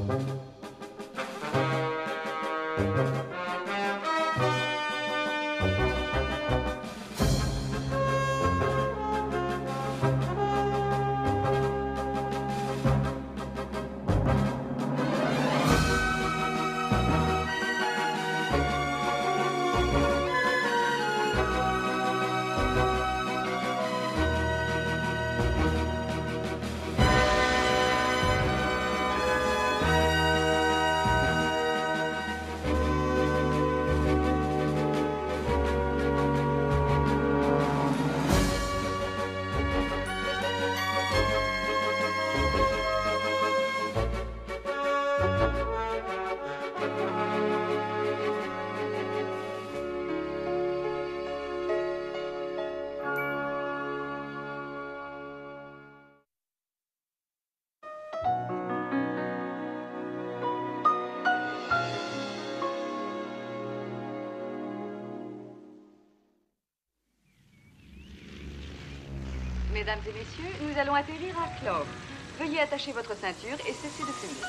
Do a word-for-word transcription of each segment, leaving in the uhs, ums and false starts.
Mesdames et messieurs, nous allons atterrir à Clove. Veuillez attacher votre ceinture et cesser de fumer.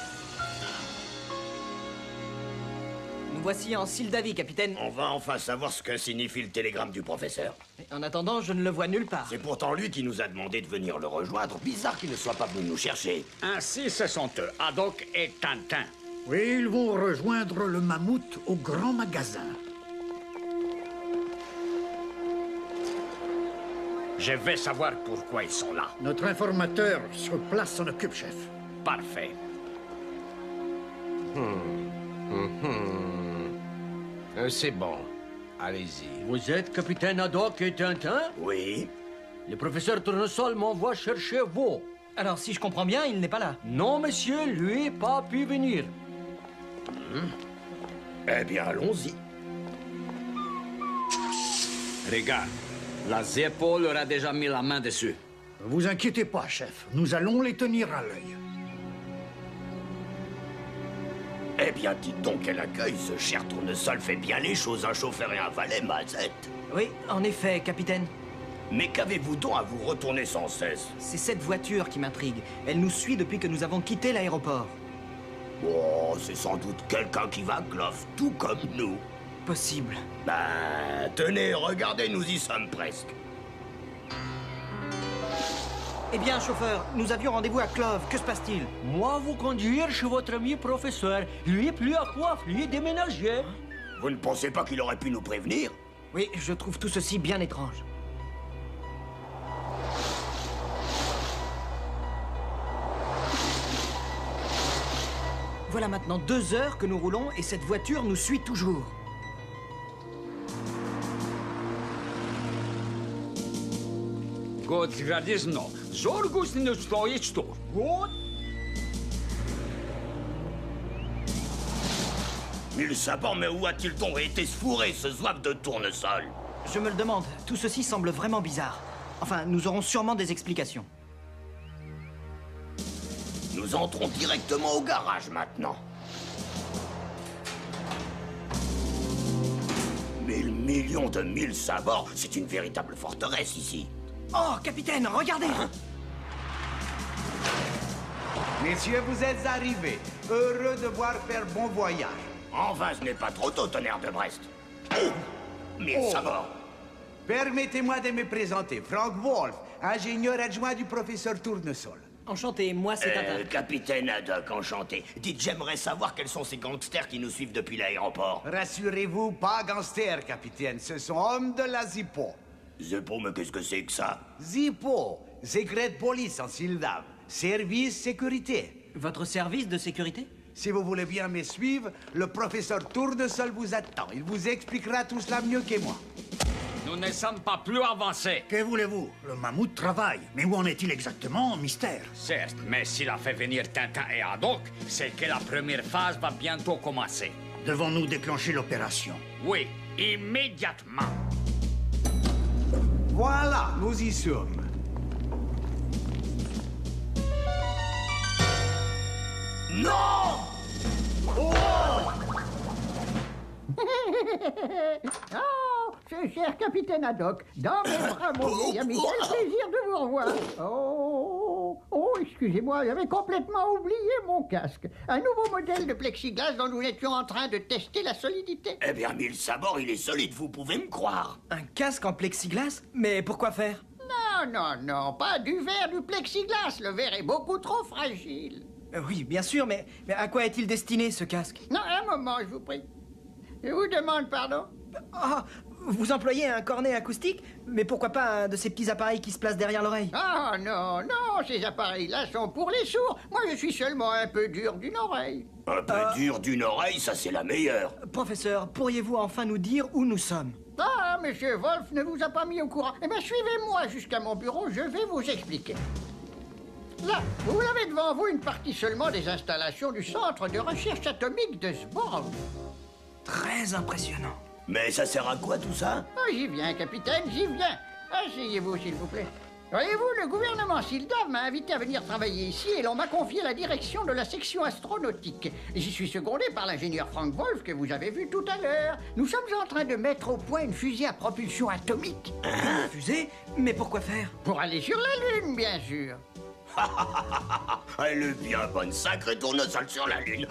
Nous voici en Sildavie, capitaine. On va enfin savoir ce que signifie le télégramme du professeur. En attendant, je ne le vois nulle part. C'est pourtant lui qui nous a demandé de venir le rejoindre. Bizarre qu'il ne soit pas venu nous chercher. Ainsi, ce sont eux, Haddock et Tintin. Oui, ils vont rejoindre le mammouth au grand magasin. Je vais savoir pourquoi ils sont là. Notre informateur sur place s'en occupe, chef. Parfait. Hmm. Hmm. Euh, C'est bon. Allez-y. Vous êtes capitaine Haddock et Tintin? Oui. Le professeur Tournesol m'envoie chercher vous. Alors, si je comprends bien, il n'est pas là. Non, monsieur, lui, pas pu venir. Hmm. Eh bien, allons-y. Regarde, la Zeppo leur a déjà mis la main dessus. Ne vous inquiétez pas, chef. Nous allons les tenir à l'œil. Eh bien, dites donc quel accueil. Ce cher Tournesol fait bien les choses. Un chauffeur et un valet, Mazette. Oui, en effet, capitaine. Mais qu'avez-vous donc à vous retourner sans cesse? C'est cette voiture qui m'intrigue. Elle nous suit depuis que nous avons quitté l'aéroport. Oh, c'est sans doute quelqu'un qui va à Clove, tout comme nous. Possible. Ben, tenez, regardez, nous y sommes presque. Eh bien, chauffeur, nous avions rendez-vous à Clove. Que se passe-t-il? Moi, vous conduire chez votre ami professeur. Lui, plus à coiffe, lui, déménager. Vous ne pensez pas qu'il aurait pu nous prévenir? Oui, je trouve tout ceci bien étrange. Voilà maintenant deux heures que nous roulons et cette voiture nous suit toujours. God radizno, zorgus ne stoji stor. God. Mille sabords, mais où a-t-il donc été se fourrer, ce zouave de Tournesol? Je me le demande, tout ceci semble vraiment bizarre. Enfin, nous aurons sûrement des explications. Nous entrons directement au garage maintenant. Mille millions de mille sabords, c'est une véritable forteresse ici. Oh, capitaine, regardez! Hein? Messieurs, vous êtes arrivés. Heureux de voir faire bon voyage. Enfin, ce n'est pas trop tôt, tonnerre de Brest. Oh! Mille Oh. sabords. Permettez-moi de me présenter. Frank Wolf, ingénieur adjoint du professeur Tournesol. Enchanté, moi c'est Euh, Tintin. capitaine Haddock, enchanté. Dites, j'aimerais savoir quels sont ces gangsters qui nous suivent depuis l'aéroport. Rassurez-vous, pas gangsters, capitaine. Ce sont hommes de la Zippo. Zeppo, mais qu'est-ce que c'est que ça? Zippo, secret police en Sildave. Service sécurité. Votre service de sécurité? Si vous voulez bien me suivre, le professeur Tournesol vous attend. Il vous expliquera tout cela mieux que moi. Nous ne sommes pas plus avancés. Que voulez-vous? Le mammouth travaille. Mais où en est-il exactement? Mystère. Certes, mais s'il a fait venir Tintin et Haddock, c'est que la première phase va bientôt commencer. Devons-nous déclencher l'opération? Oui, immédiatement. Voilà, nous y sommes. Non! Oh, ce cher capitaine Haddock, dans mes bras, mon vieil ami, quel plaisir de vous revoir. Oh, oh, excusez-moi, j'avais complètement oublié mon casque. Un nouveau modèle de plexiglas dont nous étions en train de tester la solidité. Eh bien, mille sabords, il est solide, vous pouvez me croire. Un casque en plexiglas? Mais pourquoi faire? Non, non, non, pas du verre, du plexiglas. Le verre est beaucoup trop fragile. Euh, oui, bien sûr, mais, mais à quoi est-il destiné, ce casque? Non, un moment, je vous prie. Je vous demande pardon. Ah, vous employez un cornet acoustique? Mais pourquoi pas un de ces petits appareils qui se placent derrière l'oreille? Ah non, non, ces appareils-là sont pour les sourds. Moi, je suis seulement un peu dur d'une oreille. Un peu Euh. dur d'une oreille, ça c'est la meilleure. Professeur, pourriez-vous enfin nous dire où nous sommes? Ah, monsieur Wolf ne vous a pas mis au courant. Eh bien, suivez-moi jusqu'à mon bureau, je vais vous expliquer. Là, vous avez devant vous une partie seulement des installations du Centre de recherche atomique de Sborg. Très impressionnant. Mais ça sert à quoi tout ça? Ah, j'y viens, capitaine, j'y viens. Asseyez-vous, s'il vous plaît. Voyez-vous, le gouvernement Sildav m'a invité à venir travailler ici et l'on m'a confié la direction de la section astronautique. J'y suis secondé par l'ingénieur Frank Wolf que vous avez vu tout à l'heure. Nous sommes en train de mettre au point une fusée à propulsion atomique. Une fusée? Mais pourquoi faire? Pour aller sur la Lune, bien sûr. Elle est bien bonne, sacrée tournesol sur la Lune.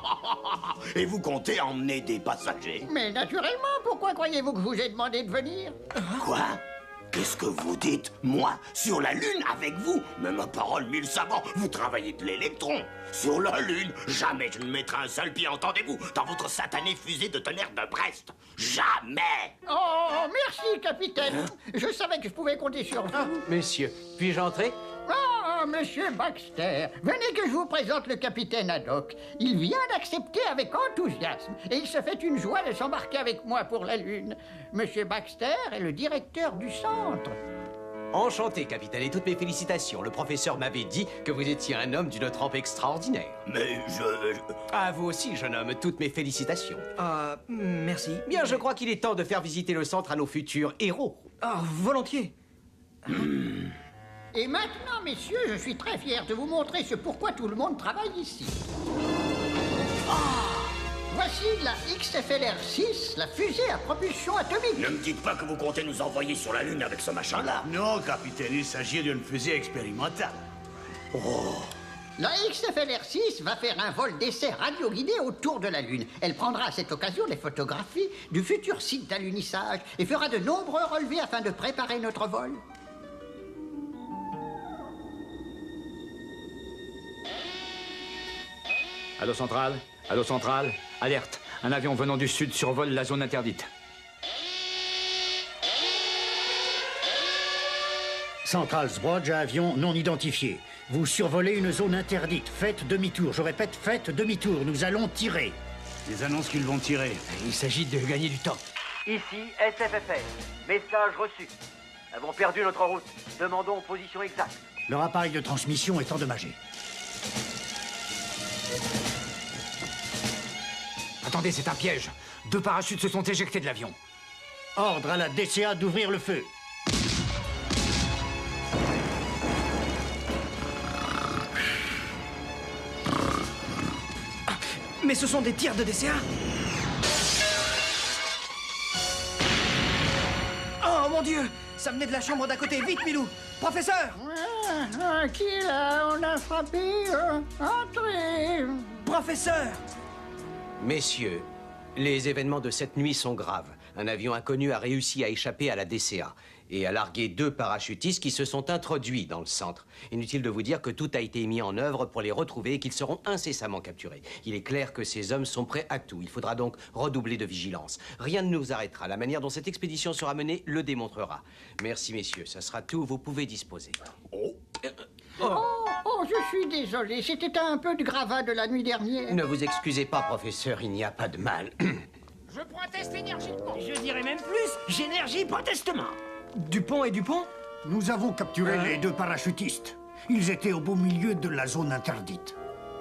Et vous comptez emmener des passagers? Mais naturellement, pourquoi croyez-vous que je vous ai demandé de venir? Quoi? Qu'est-ce que vous dites? Moi, sur la Lune, avec vous? Mais ma parole, mille sabords, vous travaillez de l'électron. Sur la Lune, jamais je ne mettrai un seul pied, entendez-vous, dans votre satanée fusée de tonnerre de Brest. Jamais! Oh, merci, capitaine. Je savais que je pouvais compter sur vous. Messieurs, puis-je entrer? Ah, monsieur Baxter, venez que je vous présente le capitaine Haddock. Il vient d'accepter avec enthousiasme et il se fait une joie de s'embarquer avec moi pour la Lune. Monsieur Baxter est le directeur du centre. Enchanté, capitaine, et toutes mes félicitations. Le professeur m'avait dit que vous étiez un homme d'une trempe extraordinaire. Mais je... je- À vous aussi, jeune homme, toutes mes félicitations. Ah, merci. Bien, je crois qu'il est temps de faire visiter le centre à nos futurs héros. Ah, volontiers. Et maintenant, messieurs, je suis très fier de vous montrer ce pourquoi tout le monde travaille ici. Ah, voici la X F L R six, la fusée à propulsion atomique. Ne me dites pas que vous comptez nous envoyer sur la Lune avec ce machin-là. Non, capitaine, il s'agit d'une fusée expérimentale. La X F L R six va faire un vol d'essai radio-guidé autour de la Lune. Elle prendra à cette occasion les photographies du futur site d'alunissage et fera de nombreux relevés afin de préparer notre vol. Allô centrale? Allô centrale? Alerte! Un avion venant du sud survole la zone interdite. Central Sbroj, avion non identifié. Vous survolez une zone interdite. Faites demi-tour. Je répète, faites demi-tour. Nous allons tirer. Ils annoncent qu'ils vont tirer. Il s'agit de gagner du temps. Ici S F F R. Message reçu. Avons perdu notre route. Demandons position exacte. Leur appareil de transmission est endommagé. Attendez, c'est un piège. Deux parachutes se sont éjectés de l'avion. Ordre à la D C A d'ouvrir le feu. Mais ce sont des tirs de D C A? Oh mon Dieu! Ça venait de la chambre d'à côté. Vite, Milou! Professeur! Ah, ah, qui là? On a frappé. euh, entrez. Professeur! Messieurs, les événements de cette nuit sont graves. Un avion inconnu a réussi à échapper à la D C A et a largué deux parachutistes qui se sont introduits dans le centre. Inutile de vous dire que tout a été mis en œuvre pour les retrouver et qu'ils seront incessamment capturés. Il est clair que ces hommes sont prêts à tout. Il faudra donc redoubler de vigilance. Rien ne nous arrêtera. La manière dont cette expédition sera menée le démontrera. Merci, messieurs. Ça sera tout. Vous pouvez disposer. Oh. Oh, oh, je suis désolé. C'était un peu de gravat de la nuit dernière. Ne vous excusez pas, professeur. Il n'y a pas de mal. Je proteste énergiquement. Je dirais même plus, j'énergie protestement. Dupont et Dupont? Nous avons capturé Hein? les deux parachutistes. Ils étaient au beau milieu de la zone interdite.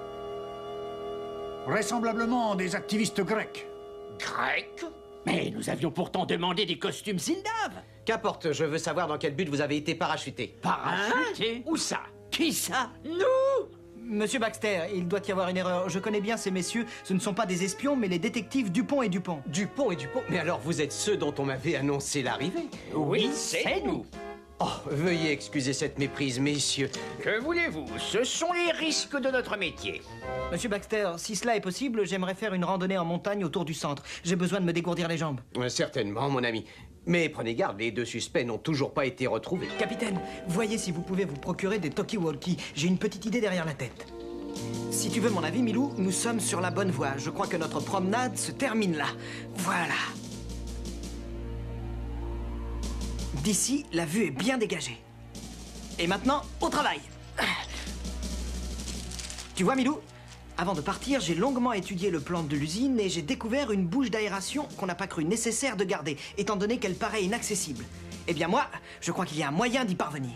Vraisemblablement des activistes grecs. Grec? Mais nous avions pourtant demandé des costumes Sildav. Qu'importe, je veux savoir dans quel but vous avez été parachuté. Parachuté? Où ça? Qui ça? Nous? Monsieur Baxter, il doit y avoir une erreur. Je connais bien ces messieurs. Ce ne sont pas des espions, mais les détectives Dupont et Dupont. Dupont et Dupont? Mais alors vous êtes ceux dont on m'avait annoncé l'arrivée? Oui, c'est nous. Oh, veuillez excuser cette méprise, messieurs. Que voulez-vous? Ce sont les risques de notre métier. Monsieur Baxter, si cela est possible, j'aimerais faire une randonnée en montagne autour du centre. J'ai besoin de me dégourdir les jambes. Euh, Certainement, mon ami. Mais prenez garde, les deux suspects n'ont toujours pas été retrouvés. Capitaine, voyez si vous pouvez vous procurer des talkie-walkie. J'ai une petite idée derrière la tête. Si tu veux mon avis, Milou, nous sommes sur la bonne voie. Je crois que notre promenade se termine là. Voilà. D'ici, la vue est bien dégagée. Et maintenant, au travail. Tu vois, Milou, avant de partir, j'ai longuement étudié le plan de l'usine et j'ai découvert une bouche d'aération qu'on n'a pas cru nécessaire de garder, étant donné qu'elle paraît inaccessible. Eh bien moi, je crois qu'il y a un moyen d'y parvenir.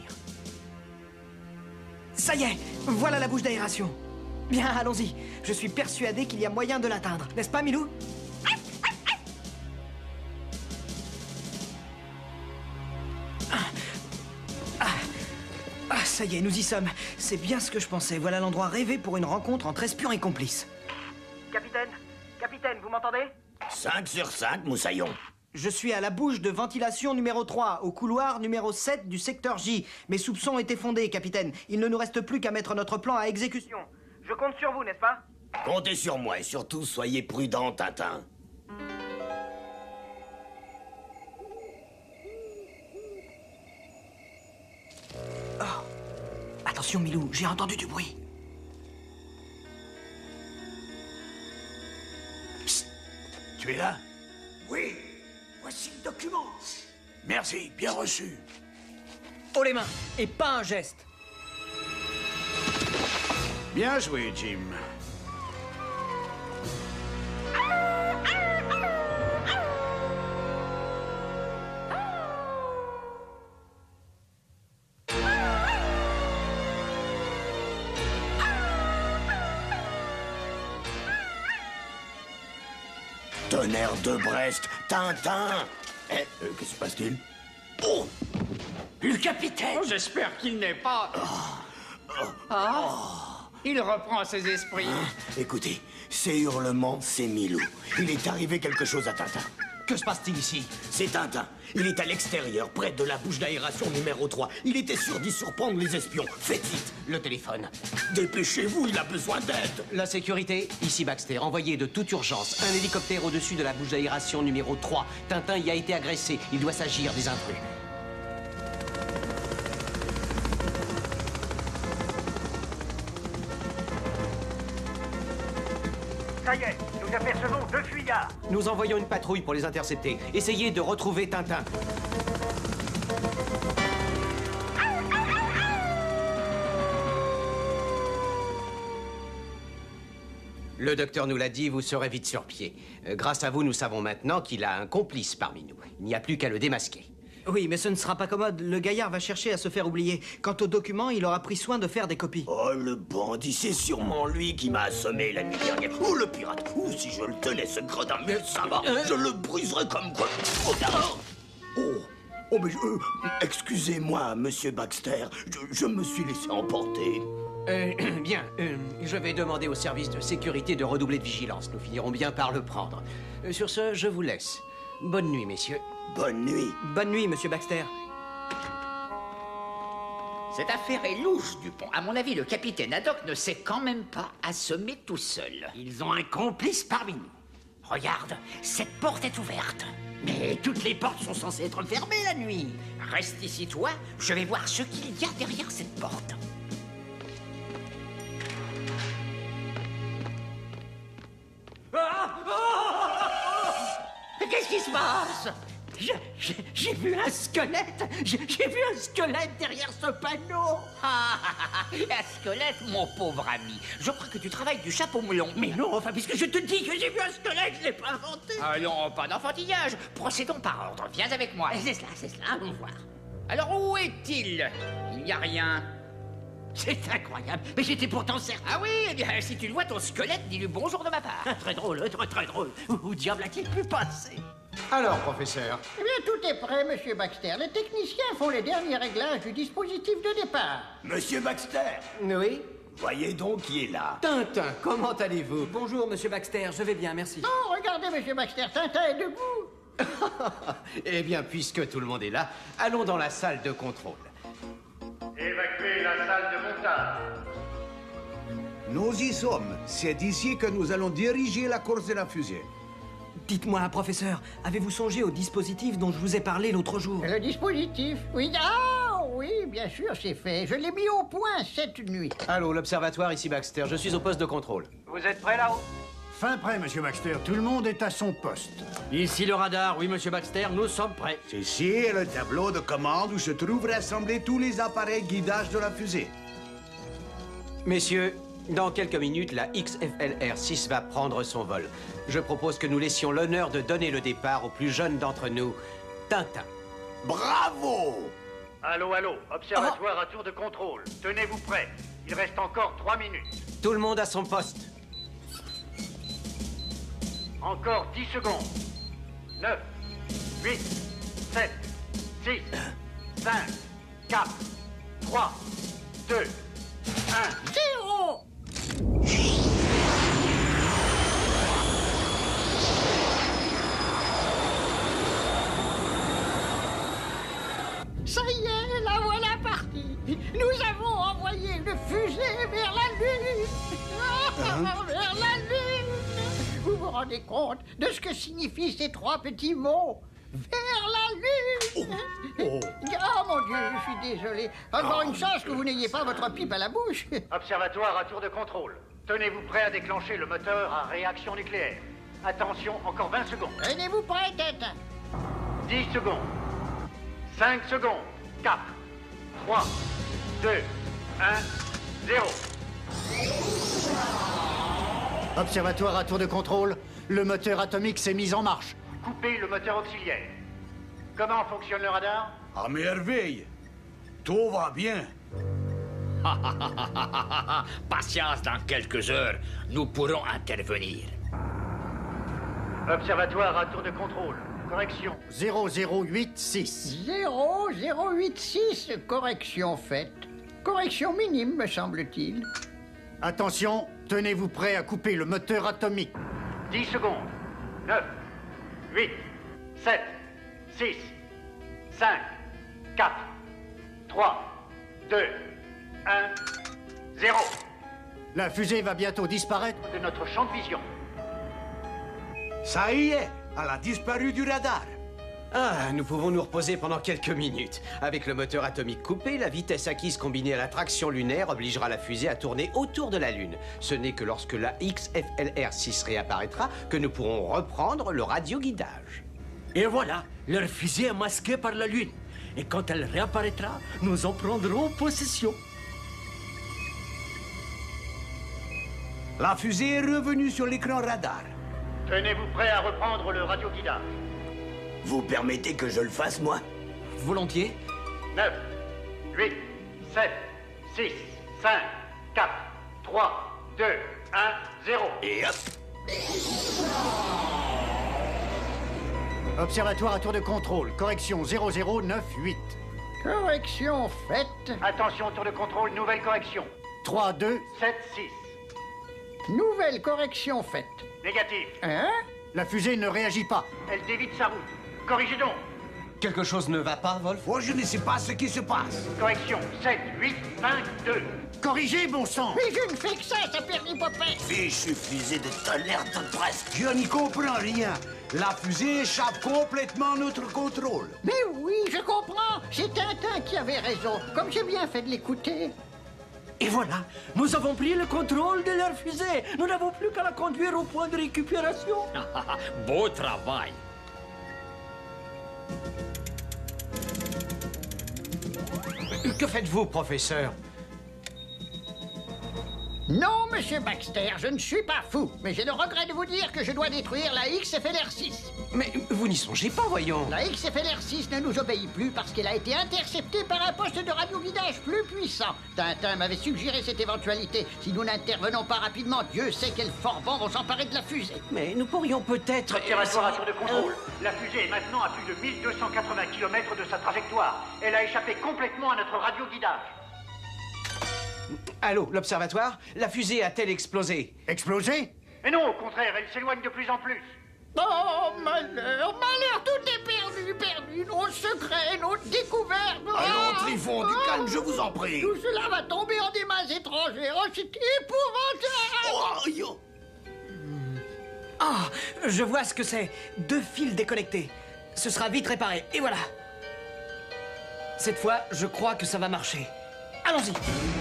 Ça y est, voilà la bouche d'aération. Bien, allons-y. Je suis persuadé qu'il y a moyen de l'atteindre. N'est-ce pas, Milou? Ah, ça y est, nous y sommes. C'est bien ce que je pensais. Voilà l'endroit rêvé pour une rencontre entre espions et complices. Capitaine, capitaine, vous m'entendez? cinq sur cinq, Moussaillon. Je suis à la bouche de ventilation numéro trois, au couloir numéro sept du secteur J. Mes soupçons étaient fondés, capitaine. Il ne nous reste plus qu'à mettre notre plan à exécution. Je compte sur vous, n'est-ce pas? Comptez sur moi et surtout soyez prudent, Tintin. Oh. Attention, Milou, j'ai entendu du bruit. Psst. Tu es là? Oui. Voici le document. Merci, bien reçu. Haut les mains, et pas un geste. Bien joué, Jim. Tonnerre de Brest, Tintin. Eh, euh, qu'est-ce qui se passe-t-il? Oh! Le capitaine! Oh, j'espère qu'il n'est pas... Oh. Ah! Il reprend ses esprits. Hein? Écoutez, ces hurlements, c'est Milou. Il est arrivé quelque chose à Tintin. Que se passe-t-il ici? C'est Tintin. Il est à l'extérieur, près de la bouche d'aération numéro trois. Il était sûr d'y surprendre les espions. Faites vite. Le téléphone. Dépêchez-vous, il a besoin d'aide. La sécurité, ici Baxter. Envoyez de toute urgence un hélicoptère au-dessus de la bouche d'aération numéro trois. Tintin y a été agressé. Il doit s'agir des intrus. Ça y est, nous apercevons deux fuyards. Nous envoyons une patrouille pour les intercepter. Essayez de retrouver Tintin. Le docteur nous l'a dit, vous serez vite sur pied. Euh, grâce à vous, nous savons maintenant qu'il a un complice parmi nous. Il n'y a plus qu'à le démasquer. Oui, mais ce ne sera pas commode. Le gaillard va chercher à se faire oublier. Quant aux documents, il aura pris soin de faire des copies. Oh, le bandit, c'est sûrement lui qui m'a assommé la nuit dernière. Ou le pirate. Ou si je le tenais, ce gredin, mais ça va, je le briserais comme quoi. Oh, oh, oh, mais euh, excusez-moi, monsieur Baxter. Je, je me suis laissé emporter. Euh, bien, euh, je vais demander au service de sécurité de redoubler de vigilance. Nous finirons bien par le prendre. Euh, sur ce, je vous laisse. Bonne nuit, messieurs. Bonne nuit. Bonne nuit, monsieur Baxter. Cette affaire est louche, Dupont. À mon avis, le capitaine Haddock ne s'est quand même pas assommé tout seul. Ils ont un complice parmi nous. Regarde, cette porte est ouverte. Mais toutes les portes sont censées être fermées la nuit. Reste ici, toi. Je vais voir ce qu'il y a derrière cette porte. Qu'est-ce qui se passe? J'ai vu un squelette. J'ai vu un squelette derrière ce panneau. Ah, un squelette, mon pauvre ami. Je crois que tu travailles du chapeau melon. Mais non, enfin, puisque je te dis que j'ai vu un squelette, je l'ai pas inventé. Allons, pas d'enfantillage. Procédons par ordre. Viens avec moi. C'est cela, c'est cela, allons voir. Alors, où est-il? Il n'y a rien. C'est incroyable, mais j'étais pourtant certain. Ah oui, eh bien, si tu le vois, ton squelette, dis-lui bonjour de ma part. Très drôle, très très drôle. Où diable a-t-il pu passer? Alors, professeur? Eh bien, tout est prêt, monsieur Baxter. Les techniciens font les derniers réglages du dispositif de départ. Monsieur Baxter. Oui? Voyez donc qui est là. Tintin, comment allez-vous? Bonjour, monsieur Baxter. Je vais bien, merci. Oh, regardez, monsieur Baxter, Tintin est debout. Eh bien, puisque tout le monde est là, allons dans la salle de contrôle. Évacuez la salle de montage. Nous y sommes. C'est ici que nous allons diriger la course de la fusée. Dites-moi, professeur, avez-vous songé au dispositif dont je vous ai parlé l'autre jour? Le dispositif? Oui. Ah, oui, bien sûr, c'est fait. Je l'ai mis au point cette nuit. Allô, l'observatoire, ici Baxter. Je suis au poste de contrôle. Vous êtes prêts là-haut? Fin prêt, monsieur Baxter. Tout le monde est à son poste. Ici le radar. Oui, monsieur Baxter, nous sommes prêts. Ceci est le tableau de commande où se trouvent rassemblés tous les appareils guidage de la fusée. Messieurs, dans quelques minutes, la X F L R six va prendre son vol. Je propose que nous laissions l'honneur de donner le départ au plus jeune d'entre nous, Tintin. Bravo! Allô, allô, observatoire à tour de contrôle. Tenez-vous prêts. Il reste encore trois minutes. Tout le monde à son poste. Encore dix secondes. neuf, huit, sept, six, cinq, quatre, trois, deux, un. Zéro! Ça y est, la voilà partie. Nous avons envoyé une fusée vers la Lune. Hein? Vers la Lune. Vous vous rendez compte de ce que signifient ces trois petits mots? Vers la Lune. Oh, oh. Oh mon Dieu, je suis désolé. Encore Oh, une chance que vous n'ayez pas votre pipe à la bouche. Observatoire à tour de contrôle. Tenez-vous prêts à déclencher le moteur à réaction nucléaire. Attention, encore vingt secondes. Tenez-vous prêts, Tintin. dix secondes. cinq secondes. quatre, trois, deux, un, zéro. Observatoire à tour de contrôle. Le moteur atomique s'est mis en marche. Coupez le moteur auxiliaire. Comment fonctionne le radar? À merveille. Tout va bien. Patience, dans quelques heures, nous pourrons intervenir. Observatoire à tour de contrôle. Correction. zéro zéro huit six. zéro zéro huit six, correction faite. Correction minime, me semble-t-il. Attention, tenez-vous prêt à couper le moteur atomique. dix secondes. neuf, huit, sept, six, cinq, quatre, trois, deux, un, zéro. La fusée va bientôt disparaître. De notre champ de vision. Ça y est, elle a disparu du radar. Ah, nous pouvons nous reposer pendant quelques minutes. Avec le moteur atomique coupé, la vitesse acquise combinée à la traction lunaire obligera la fusée à tourner autour de la Lune. Ce n'est que lorsque la X F L R six réapparaîtra que nous pourrons reprendre le radioguidage. Et voilà, leur fusée est masquée par la Lune. Et quand elle réapparaîtra, nous en prendrons possession. La fusée est revenue sur l'écran radar. Tenez-vous prêts à reprendre le radioguidage. Vous permettez que je le fasse, moi? Volontiers. neuf, huit, sept, six, cinq, quatre, trois, deux, un, zéro. Et hop! Observatoire à tour de contrôle. Correction zéro zéro neuf huit. Correction faite. Attention, tour de contrôle, nouvelle correction. trois deux. sept, six. Nouvelle correction faite. Négatif. Hein? La fusée ne réagit pas. Elle dévie de sa route. Corrigez donc. Quelque chose ne va pas, Wolf? Moi, je ne sais pas ce qui se passe. Correction. sept, huit, cinq, deux. Corrigez, bon sang! Mais je ne fais que ça, ça perdit Popin. Fichu fusée de tonnerre de presque. Je n'y comprends rien. La fusée échappe complètement à notre contrôle. Mais oui, je comprends. C'est Tintin qui avait raison. Comme j'ai bien fait de l'écouter. Et voilà, nous avons pris le contrôle de leur fusée. Nous n'avons plus qu'à la conduire au point de récupération. Beau travail. Que faites-vous, professeur? Non, monsieur Baxter, je ne suis pas fou. Mais j'ai le regret de vous dire que je dois détruire la X F L R six. Mais vous n'y songez pas, voyons. La X F L R six ne nous obéit plus parce qu'elle a été interceptée par un poste de radioguidage plus puissant. Tintin m'avait suggéré cette éventualité. Si nous n'intervenons pas rapidement, Dieu sait quels forbans vont s'emparer de la fusée. Mais nous pourrions peut-être... Observatoire à tour de contrôle. La fusée est maintenant à plus de mille deux cent quatre-vingts kilomètres de sa trajectoire. Elle a échappé complètement à notre radioguidage. Allô, l'observatoire? La fusée a-t-elle explosé? Explosé? Mais non, au contraire, elle s'éloigne de plus en plus. Oh, malheur, malheur, tout est perdu, perdu. Nos secrets, nos découvertes. Allons, Oh, Trifon, du oh, calme, je vous en prie. Tout cela va tomber en des mains étrangères. Oh, c'est épouvantable. Oh, yo. Ah, je vois ce que c'est. Deux fils déconnectés. Ce sera vite réparé. Et voilà. Cette fois, je crois que ça va marcher. Allons-y.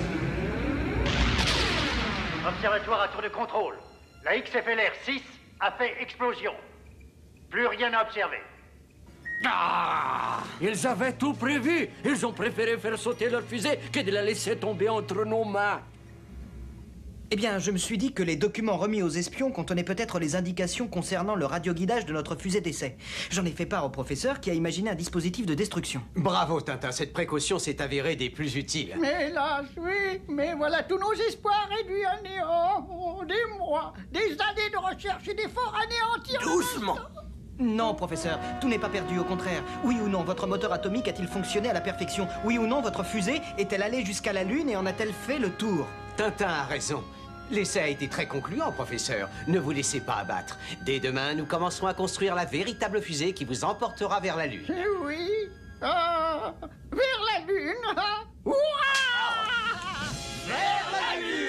Observatoire à tour de contrôle. La X F L R six a fait explosion. Plus rien à observer. Ah! Ils avaient tout prévu. Ils ont préféré faire sauter leur fusée que de la laisser tomber entre nos mains. Eh bien, je me suis dit que les documents remis aux espions contenaient peut-être les indications concernant le radioguidage de notre fusée d'essai. J'en ai fait part au professeur qui a imaginé un dispositif de destruction. Bravo, Tintin. Cette précaution s'est avérée des plus utiles. Mais hélas, oui, mais voilà tous nos espoirs réduits à néant. Oh, des mois, des années de recherche et d'efforts anéantis. en un Doucement. instant. Non, professeur, tout n'est pas perdu, au contraire. Oui ou non, votre moteur atomique a-t-il fonctionné à la perfection? Oui ou non, votre fusée est-elle allée jusqu'à la Lune et en a-t-elle fait le tour? Tintin a raison. L'essai a été très concluant, professeur. Ne vous laissez pas abattre. Dès demain, nous commencerons à construire la véritable fusée qui vous emportera vers la Lune. Eh oui, ah, vers la Lune. Ah. Hurrah! Vers la Lune.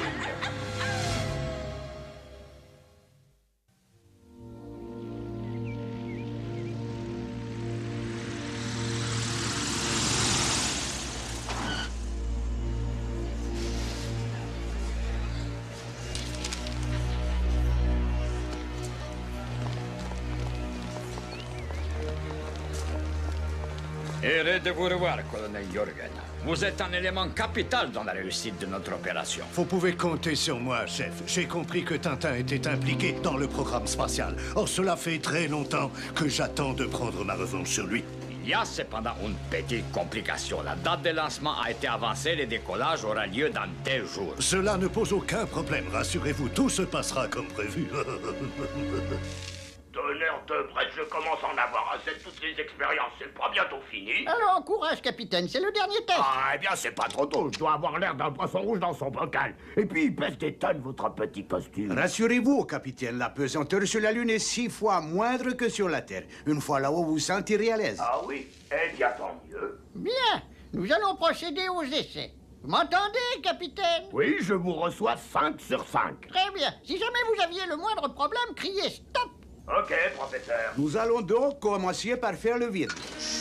Heureux de vous revoir, colonel Jorgen. Vous êtes un élément capital dans la réussite de notre opération. Vous pouvez compter sur moi, chef. J'ai compris que Tintin était impliqué dans le programme spatial. Or, cela fait très longtemps que j'attends de prendre ma revanche sur lui. Il y a cependant une petite complication. La date de lancement a été avancée, le décollage aura lieu dans deux jours. Cela ne pose aucun problème, rassurez-vous, tout se passera comme prévu. Tonnerre de bresse, je commence à en avoir assez de toutes les expériences. C'est pas bientôt fini. Alors, courage, capitaine, c'est le dernier test. Ah, eh bien, c'est pas trop tôt. Je dois avoir l'air d'un poisson rouge dans son bocal. Et puis, il pèse des tonnes, votre petit costume. Rassurez-vous, capitaine, la pesanteur sur la Lune est six fois moindre que sur la Terre. Une fois là-haut, vous vous sentirez à l'aise. Ah oui? Eh bien, tant mieux. Bien, nous allons procéder aux essais. Vous m'entendez, capitaine? Oui, je vous reçois cinq sur cinq. Très bien. Si jamais vous aviez le moindre problème, criez stop. Ok, professeur. Nous allons donc commencer par faire le vide.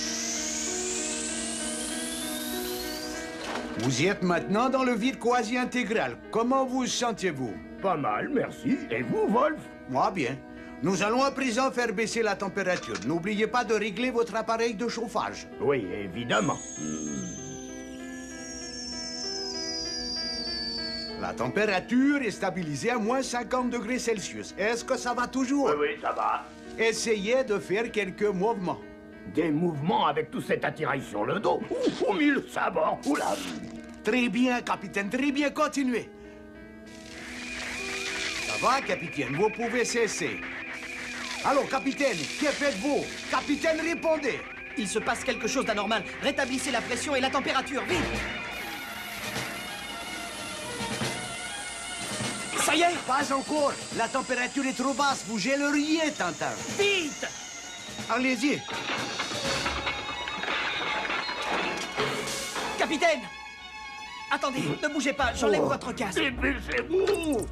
Vous y êtes maintenant dans le vide quasi intégral. Comment vous sentez-vous? Pas mal, merci. Et vous, Wolf? Moi, bien. Nous allons à présent faire baisser la température. N'oubliez pas de régler votre appareil de chauffage. Oui, évidemment. La température est stabilisée à moins cinquante degrés Celsius. Est-ce que ça va toujours? Oui, oui, ça va. Essayez de faire quelques mouvements. Des mouvements avec tout cet attirail sur le dos? Ouh, au mille sabords, oula. Très bien, capitaine, très bien, continuez. Ça va, capitaine, vous pouvez cesser. Allô, capitaine, que faites-vous? Capitaine, répondez. Il se passe quelque chose d'anormal. Rétablissez la pression et la température, vite! Ça y est! Pas encore. La température est trop basse. Vous gèleriez, Tintin. Vite! Allez-y. Capitaine! Attendez, ne bougez pas, j'enlève votre casque. Dépêchez-vous!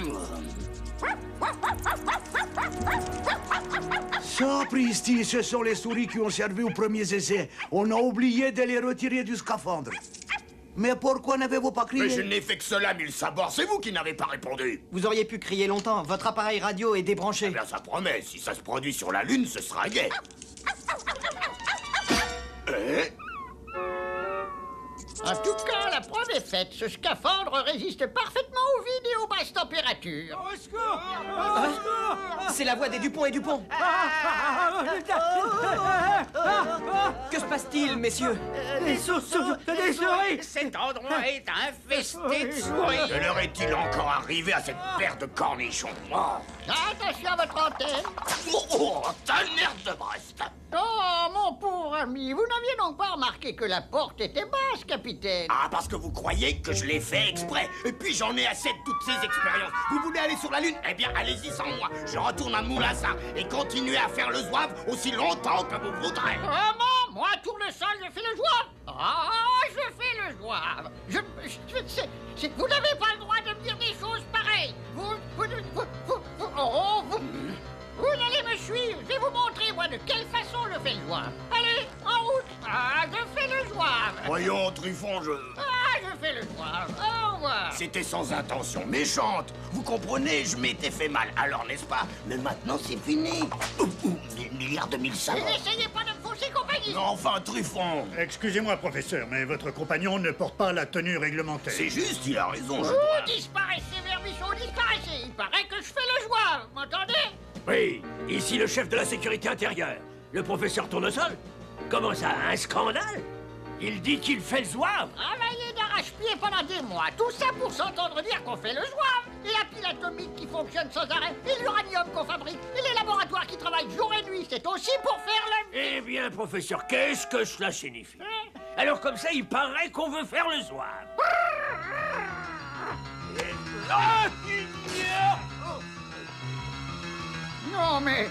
Sapristi, ce sont les souris qui ont servi aux premiers essais. On a oublié de les retirer du scaphandre. Mais pourquoi n'avez-vous pas crié? Mais je n'ai fait que cela, mille sabords. C'est vous qui n'avez pas répondu. Vous auriez pu crier longtemps. Votre appareil radio est débranché. Eh bien, ça promet. Si ça se produit sur la Lune, ce sera gai. Eh? En tout cas, la preuve est faite. Ce scaphandre résiste parfaitement au vide et aux basses températures. Au secours! Ah, c'est la voix des Dupont et Dupont. Que se passe-t-il, messieurs? Des souris! Des souris! Cet endroit est infesté de souris. Que leur est-il encore arrivé à cette paire de cornichons? Oh, Attention à votre antenne. oh, oh, tonnerre de Brest! Oh, mon pauvre ami, vous n'aviez donc pas remarqué que la porte était basse, capitaine? capitaine. Ah, parce que vous croyez que je l'ai fait exprès. Et puis j'en ai assez de toutes ces expériences. Vous voulez aller sur la Lune? Eh bien, allez-y sans moi. Je retourne à Moulassin et continuez à faire le zouave aussi longtemps que vous voudrez. Comment? Moi, Tournesol, je fais le zouave? Ah, je fais le zouave. Je... je c'est- c'est- vous n'avez pas le droit de me dire des choses pareilles. Vous... Vous... Vous... vous, vous oh, vous... Vous allez me suivre. Je vais vous montrer, moi, de quelle façon je fais le zouave. Allez, en route. Ah, je fais le zouave. Voyons, Trufon, je... Ah, je fais le zouave. Au revoir. C'était sans intention méchante. Vous comprenez, je m'étais fait mal. Alors, n'est-ce pas? Mais maintenant, c'est fini. Ouh, ouh, mille milliards de mille savants. Et n'essayez pas de me fausser compagnie. Non, enfin, Trufon. Excusez-moi, professeur, mais votre compagnon ne porte pas la tenue réglementaire. C'est juste, il a raison, je Vous dois... disparaissez, Vermisson, disparaissez. Il paraît que je fais le zouave. M'entendez? Oui, ici le chef de la sécurité intérieure, le professeur Tournesol. Comment ça, un scandale? Il dit qu'il fait le zouave. Travailler d'arrache-pied pendant des mois, tout ça pour s'entendre dire qu'on fait le zouave. Et la pile atomique qui fonctionne sans arrêt, et l'uranium qu'on fabrique, et les laboratoires qui travaillent jour et nuit, c'est aussi pour faire le... Eh bien, professeur, qu'est-ce que cela signifie? Alors comme ça, il paraît qu'on veut faire le zouave. Ah, Non, mais...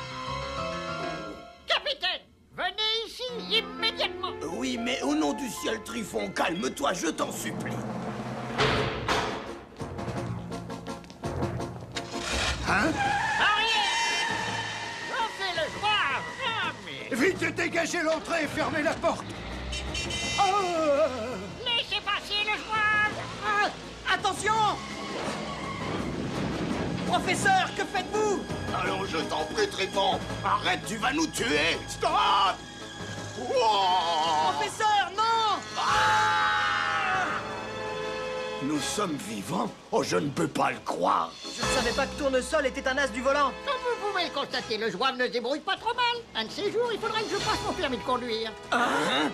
Capitaine, venez ici, immédiatement. Oui, mais au nom du ciel, Trufon, calme-toi, je t'en supplie. Hein? Arrière! On fait le zouave. Ah, mais... Vite dégagez l'entrée et fermez la porte. Laissez passer le zouave. Ah, attention! Professeur, que faites-vous? Allons, je t'en prie, Trufon. Arrête, tu vas nous tuer. Stop! Wow! Professeur, non! Ah! Nous sommes vivants? Oh, je ne peux pas le croire. Je ne savais pas que Tournesol était un as du volant. Comme vous pouvez le constater, le zouave ne se débrouille pas trop mal. Un de ces jours, il faudrait que je passe mon permis de conduire. Hein?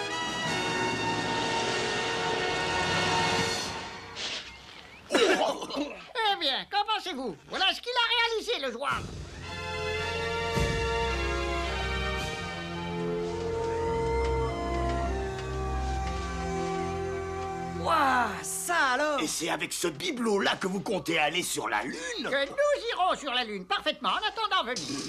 Eh bien, qu'en pensez-vous? Voilà ce qu'il a réalisé, le zouave. Waouh, ça alors! Et c'est avec ce bibelot-là que vous comptez aller sur la Lune? Que nous irons sur la Lune, parfaitement, en attendant venir.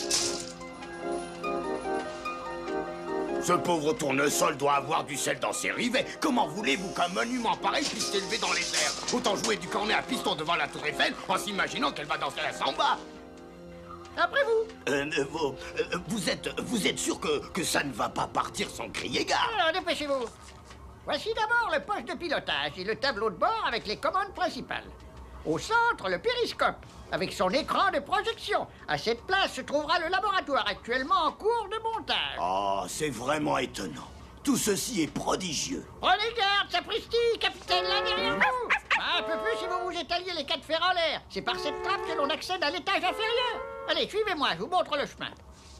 Ce pauvre Tournesol doit avoir du sel dans ses rivets. Comment voulez-vous qu'un monument pareil puisse s'élever dans les airs? Autant jouer du cornet à piston devant la Tour Eiffel en s'imaginant qu'elle va danser la samba. Après vous. Euh, euh, vous, euh, vous êtes, vous êtes sûr que, que ça ne va pas partir sans crier gare? Alors, dépêchez-vous. Voici d'abord le poste de pilotage et le tableau de bord avec les commandes principales. Au centre, le périscope, avec son écran de projection. À cette place se trouvera le laboratoire, actuellement en cours de montage. Oh, c'est vraiment étonnant. Tout ceci est prodigieux. Prenez garde, sapristi, capitaine, là derrière vous. Un peu plus si vous vous étaliez les quatre fers en l'air. C'est par cette trappe que l'on accède à l'étage inférieur. Allez, suivez-moi, je vous montre le chemin.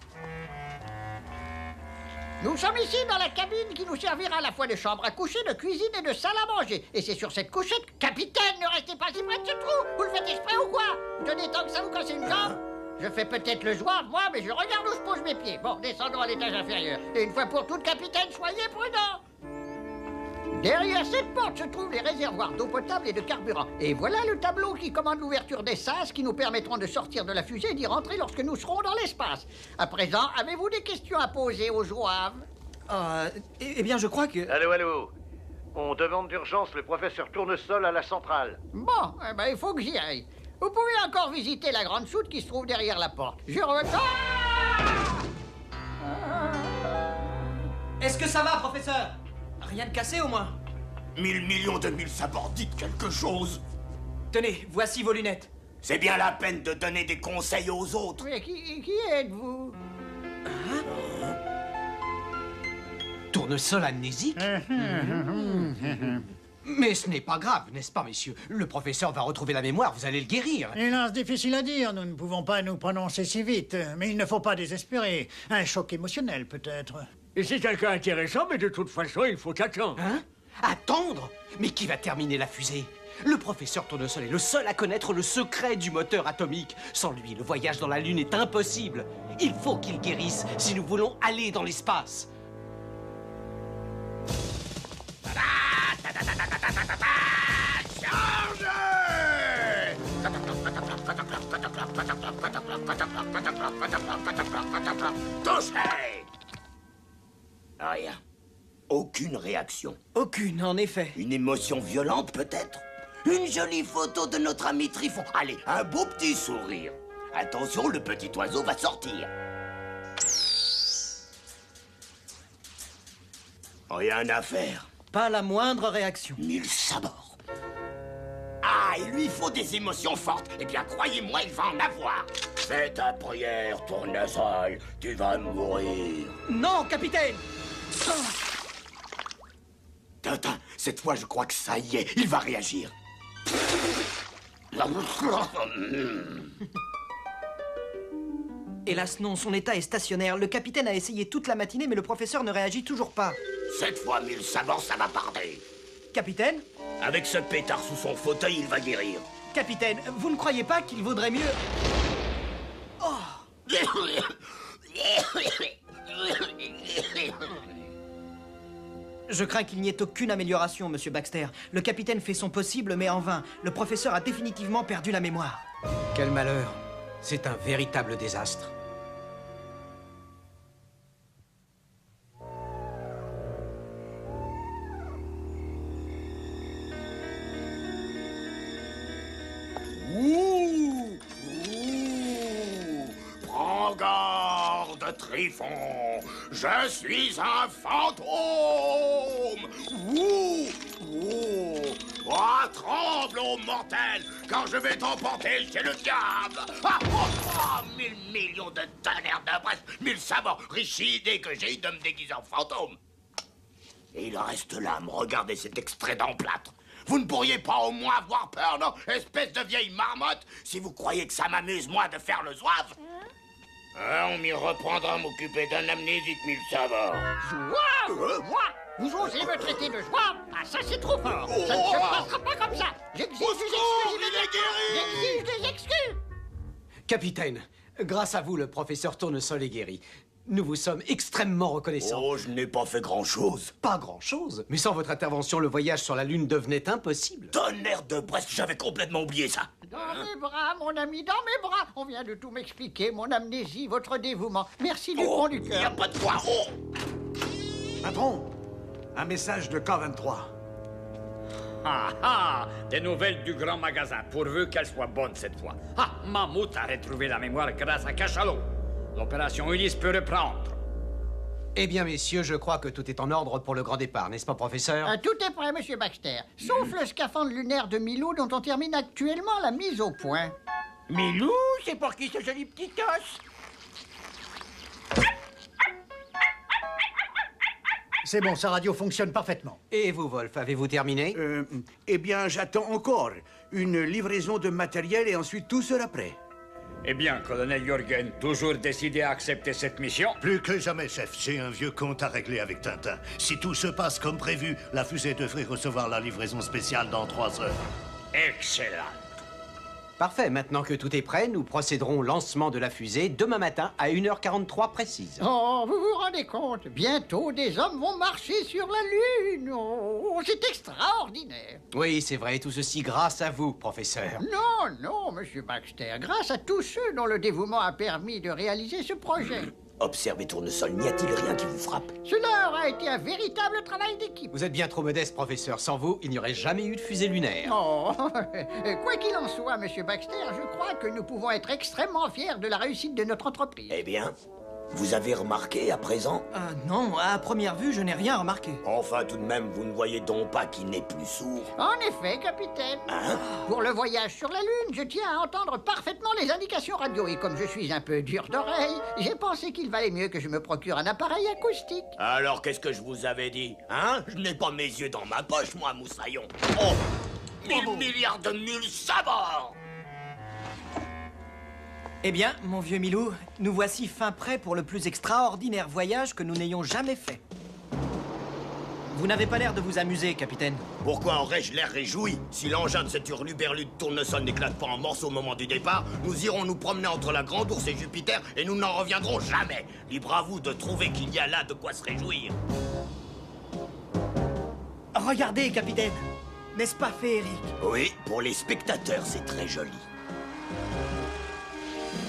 Nous sommes ici dans la cabine qui nous servira à la fois de chambre à coucher, de cuisine et de salle à manger. Et c'est sur cette couchette... Capitaine, ne restez pas si près de ce trou. Vous le faites exprès ou quoi? Tenez, tant que ça vous casse une jambe. Je fais peut-être le zouave, moi, mais je regarde où je pose mes pieds. Bon, descendons à l'étage inférieur. Et une fois pour toutes, capitaine, soyez prudent. Derrière cette porte se trouvent les réservoirs d'eau potable et de carburant. Et voilà le tableau qui commande l'ouverture des sas qui nous permettront de sortir de la fusée et d'y rentrer lorsque nous serons dans l'espace. À présent, avez-vous des questions à poser aux zouaves? Euh, eh, eh bien, je crois que... Allô, allô. On demande d'urgence le professeur Tournesol à la centrale. Bon, eh ben, il faut que j'y aille. Vous pouvez encore visiter la grande soute qui se trouve derrière la porte. Je reviens. Est-ce que ça va, professeur? Rien de cassé, au moins? Mille millions de mille sabords, dites quelque chose. Tenez, voici vos lunettes. C'est bien la peine de donner des conseils aux autres. Mais qui, qui êtes-vous? Tournesol amnésique? Mais ce n'est pas grave, n'est-ce pas, messieurs? Le professeur va retrouver la mémoire, vous allez le guérir. Hélas, difficile à dire, nous ne pouvons pas nous prononcer si vite. Mais il ne faut pas désespérer. Un choc émotionnel, peut-être. Et c'est quelqu'un intéressant, mais de toute façon, il faut attendre. Hein? Attendre? Mais qui va terminer la fusée? Le professeur Tournesol est le seul à connaître le secret du moteur atomique. Sans lui, le voyage dans la Lune est impossible. Il faut qu'il guérisse si nous voulons aller dans l'espace. Touché! Rien. Aucune réaction. Aucune, en effet. Une émotion violente, peut-être? Une jolie photo de notre ami Trifon. Allez, un beau petit sourire. Attention, le petit oiseau va sortir. Rien à faire. Pas la moindre réaction. Mille sabords. Ah, il lui faut des émotions fortes. Eh bien, croyez-moi, il va en avoir. Fais ta prière, tournesol. Tu vas mourir. Non, capitaine! Tintin, cette fois, je crois que ça y est. Il va réagir. Hélas non, son état est stationnaire. Le capitaine a essayé toute la matinée, mais le professeur ne réagit toujours pas. Cette fois, mille sabords, ça va parler. Capitaine? Avec ce pétard sous son fauteuil, il va guérir. Capitaine, vous ne croyez pas qu'il vaudrait mieux... Oh! Je crains qu'il n'y ait aucune amélioration, Monsieur Baxter. Le capitaine fait son possible, mais en vain. Le professeur a définitivement perdu la mémoire. Quel malheur. C'est un véritable désastre. Ouh! Ouh! Prends garde, Trifon! Je suis un fantôme! Ouh! Ouh! Oh, tremble, ô mortel, quand je vais t'emporter chez le diable! Ah, oh, oh, mille millions de tonnerres de Brest, mille sabords, riche idée que j'ai eu de me déguiser en fantôme! Et il reste là à me regarder cet extrait d'emplâtre. Vous ne pourriez pas au moins avoir peur, non? Espèce de vieille marmotte, si vous croyez que ça m'amuse, moi, de faire le zouave. Hein, on m'y reprendra m'occuper d'un amnésique mille sabords. Zouave? Moi? Vous osez me traiter de zouave? Ah, ça, c'est trop fort. Ça ne se passera pas comme ça. J'exige des excuses immédiatement. J'exige des excuses. Capitaine, grâce à vous, le professeur Tournesol est guéri. Nous vous sommes extrêmement reconnaissants. Oh, je n'ai pas fait grand-chose. Pas grand-chose? Mais sans votre intervention, le voyage sur la Lune devenait impossible. Tonnerre de Brest, j'avais complètement oublié ça. Dans mes bras, mon ami, dans mes bras. On vient de tout m'expliquer, mon amnésie, votre dévouement. Merci du Oh, fond du il n'y cœur. a pas de quoi. Oh! Patron, un message de K vingt-trois. Ah ah! Des nouvelles du grand magasin, pourvu qu'elles soient bonnes cette fois. Ah! Mammouth a retrouvé la mémoire grâce à Cachalot. L'opération Ulysse peut reprendre. Eh bien, messieurs, je crois que tout est en ordre pour le grand départ, n'est-ce pas, professeur? Euh, tout est prêt, monsieur Baxter. Sauf le scaphandre lunaire de Milou dont on termine actuellement la mise au point. Milou, c'est pour qui ce joli petit os? C'est bon, sa radio fonctionne parfaitement. Et vous, Wolf, avez-vous terminé? Euh, eh bien, j'attends encore une livraison de matériel et ensuite tout sera prêt. Eh bien, colonel Jürgen, toujours décidé à accepter cette mission? Plus que jamais, chef. J'ai un vieux compte à régler avec Tintin. Si tout se passe comme prévu, la fusée devrait recevoir la livraison spéciale dans trois heures. Excellent. Parfait, maintenant que tout est prêt, nous procéderons au lancement de la fusée demain matin à une heure quarante-trois précise. Oh, vous vous rendez compte? Bientôt, des hommes vont marcher sur la Lune. Oh, c'est extraordinaire. Oui, c'est vrai, tout ceci grâce à vous, professeur. Non, non, monsieur Baxter, grâce à tous ceux dont le dévouement a permis de réaliser ce projet. Observez Tournesol, n'y a-t-il rien qui vous frappe? Cela aura été un véritable travail d'équipe. Vous êtes bien trop modeste, professeur. Sans vous, il n'y aurait jamais eu de fusée lunaire. Oh, quoi qu'il en soit, monsieur Baxter, je crois que nous pouvons être extrêmement fiers de la réussite de notre entreprise. Eh bien, vous avez remarqué à présent? Ah non, à première vue, je n'ai rien remarqué. Enfin, tout de même, vous ne voyez donc pas qu'il n'est plus sourd? En effet, capitaine. Hein? Pour le voyage sur la Lune, je tiens à entendre parfaitement les indications radio. Et comme je suis un peu dur d'oreille, j'ai pensé qu'il valait mieux que je me procure un appareil acoustique. Alors, qu'est-ce que je vous avais dit? Hein? Je n'ai pas mes yeux dans ma poche, moi, moussaillon. Oh! Mille milliards de mules sabords! Eh bien, mon vieux Milou, nous voici fin prêts pour le plus extraordinaire voyage que nous n'ayons jamais fait. Vous n'avez pas l'air de vous amuser, capitaine. Pourquoi aurais-je l'air réjoui? Si l'engin de cette hurluberlu de Tournesol n'éclate pas en morceaux au moment du départ, nous irons nous promener entre la Grande Ourse et Jupiter et nous n'en reviendrons jamais. Libre à vous de trouver qu'il y a là de quoi se réjouir. Regardez, capitaine. N'est-ce pas féerique? Oui, pour les spectateurs, c'est très joli.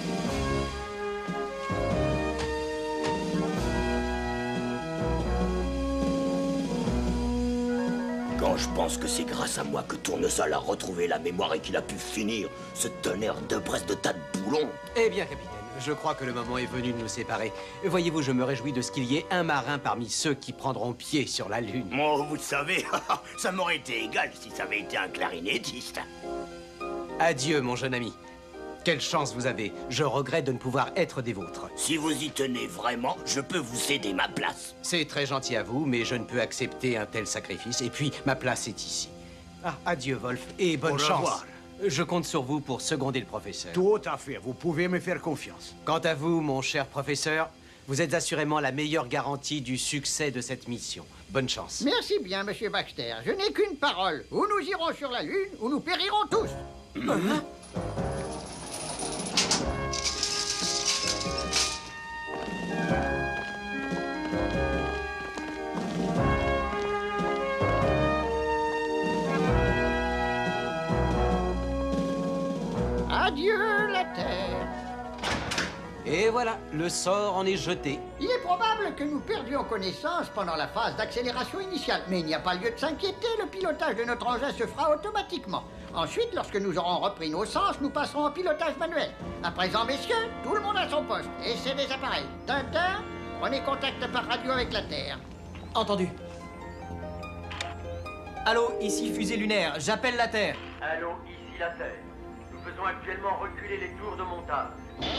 Moi, je pense que c'est grâce à moi que Tournesol a retrouvé la mémoire et qu'il a pu finir ce tonnerre de Brest de tas de boulons. Eh bien, capitaine, je crois que le moment est venu de nous séparer. Voyez-vous, je me réjouis de ce qu'il y ait un marin parmi ceux qui prendront pied sur la Lune. Moi, vous savez, ça m'aurait été égal si ça avait été un clarinettiste. Adieu, mon jeune ami. Quelle chance vous avez. Je regrette de ne pouvoir être des vôtres. Si vous y tenez vraiment, je peux vous céder ma place. C'est très gentil à vous, mais je ne peux accepter un tel sacrifice. Et puis, ma place est ici. Ah, adieu, Wolf, et bonne Au chance. revoir. Je compte sur vous pour seconder le professeur. Tout à fait, vous pouvez me faire confiance. Quant à vous, mon cher professeur, vous êtes assurément la meilleure garantie du succès de cette mission. Bonne chance. Merci bien, monsieur Baxter. Je n'ai qu'une parole. Ou nous irons sur la Lune, ou nous périrons tous. Hein? Adieu, la Terre. Et voilà, le sort en est jeté. Il est probable que nous perdions connaissance pendant la phase d'accélération initiale, mais il n'y a pas lieu de s'inquiéter, le pilotage de notre engin se fera automatiquement. Ensuite, lorsque nous aurons repris nos sens, nous passerons au pilotage manuel. À présent, messieurs, tout le monde à son poste. Essayez les appareils. Tintin, prenez contact par radio avec la Terre. Entendu. Allô, ici fusée lunaire, j'appelle la Terre. Allô, ici la Terre. Nous faisons actuellement reculer les tours de montage.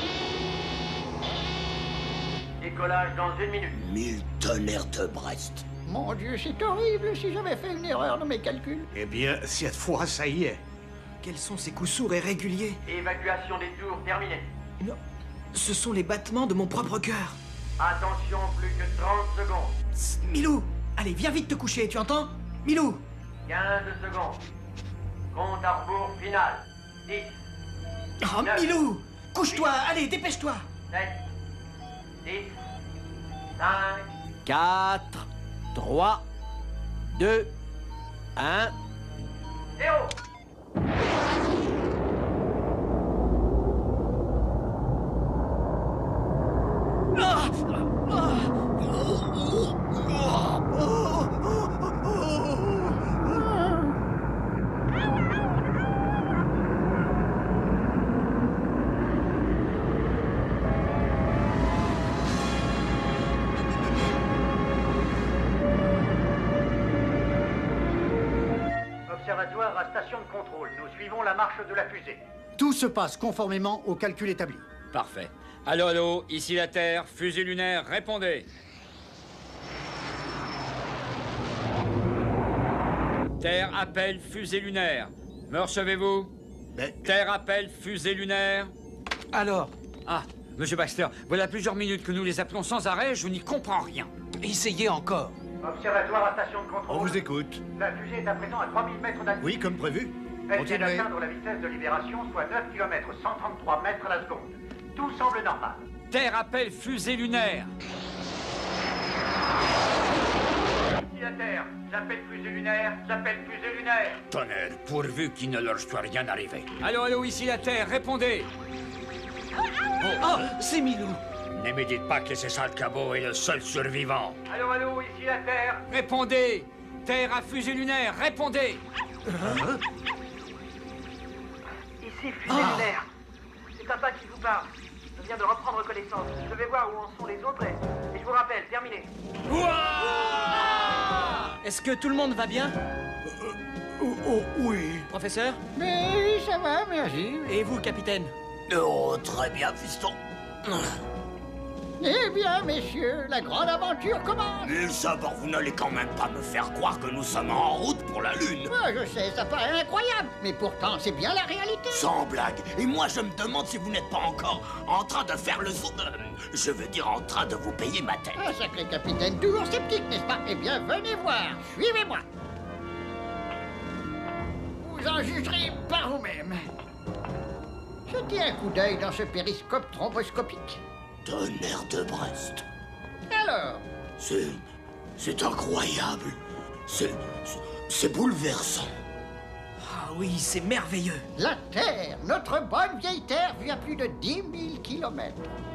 Décollage dans une minute. Mille tonnerres de Brest. Mon Dieu, c'est horrible si j'avais fait une erreur dans mes calculs. Eh bien, cette fois, ça y est. Quels sont ces coups sourds et réguliers? Évacuation des tours terminée. Non, ce sont les battements de mon propre cœur. Attention, plus que trente secondes. Psst, Milou, allez, viens vite te coucher, tu entends? Milou. quinze secondes. Compte à rebours final. dix. Oh, neuf, Milou, couche-toi, allez, dépêche-toi. sept. six. cinq. quatre, trois, deux, un... zéro. Observatoire à station de contrôle. Nous suivons la marche de la fusée. Tout se passe conformément au calcul établi. Parfait. Allô, allô, ici la Terre, fusée lunaire, répondez. Terre appelle fusée lunaire. Me recevez-vous? Mais... Terre appelle fusée lunaire. Alors? Ah, monsieur Baxter, voilà plusieurs minutes que nous les appelons sans arrêt, je n'y comprends rien. Essayez encore. Observatoire à station de contrôle. On vous écoute. La fusée est à présent à trois mille mètres d'altitude. Oui, comme prévu. Elle vient Continuez. d'atteindre la vitesse de libération, soit neuf kilomètres cent trente-trois mètres à la seconde. Tout semble normal. Terre appelle fusée lunaire. Ici la Terre, j'appelle fusée lunaire, j'appelle fusée lunaire. Tonnerre, pourvu qu'il ne leur soit rien arrivé. Allô, allô, ici la Terre, répondez. Oh, c'est Milou. Ne me dites pas que c'est ça le cabot est le seul survivant. Allô, allô, ici la Terre. Répondez. Terre à fusée lunaire, répondez. Hein? Ici fusée Ah. lunaire. C'est Tintin qui vous parle. Je viens de reprendre connaissance. Je vais voir où en sont les autres et, et je vous rappelle, terminé. Est-ce que tout le monde va bien? Oh, oh, oui. Professeur? Mais oui, ça va, merci. Et vous, capitaine? Oh, très bien, fiston. Eh bien, messieurs, la grande aventure commence. Mais savoir, vous n'allez quand même pas me faire croire que nous sommes en route pour la Lune. Ah, je sais, ça paraît incroyable, mais pourtant, c'est bien la réalité. Sans blague. Et moi, je me demande si vous n'êtes pas encore en train de faire le saut de... Je veux dire, en train de vous payer ma tête. Ah, sacré capitaine, toujours sceptique, n'est-ce pas? Eh bien, venez voir, suivez-moi. Vous en jugerez par vous-même. Jetez un coup d'œil dans ce périscope thromboscopique. Tonnerre de Brest. Alors? C'est... c'est incroyable. C'est... c'est bouleversant. Ah oui, c'est merveilleux. La Terre, notre bonne vieille Terre, vit à plus de dix mille kilomètres.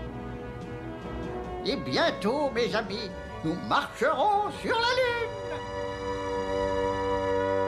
Et bientôt, mes amis, nous marcherons sur la Lune.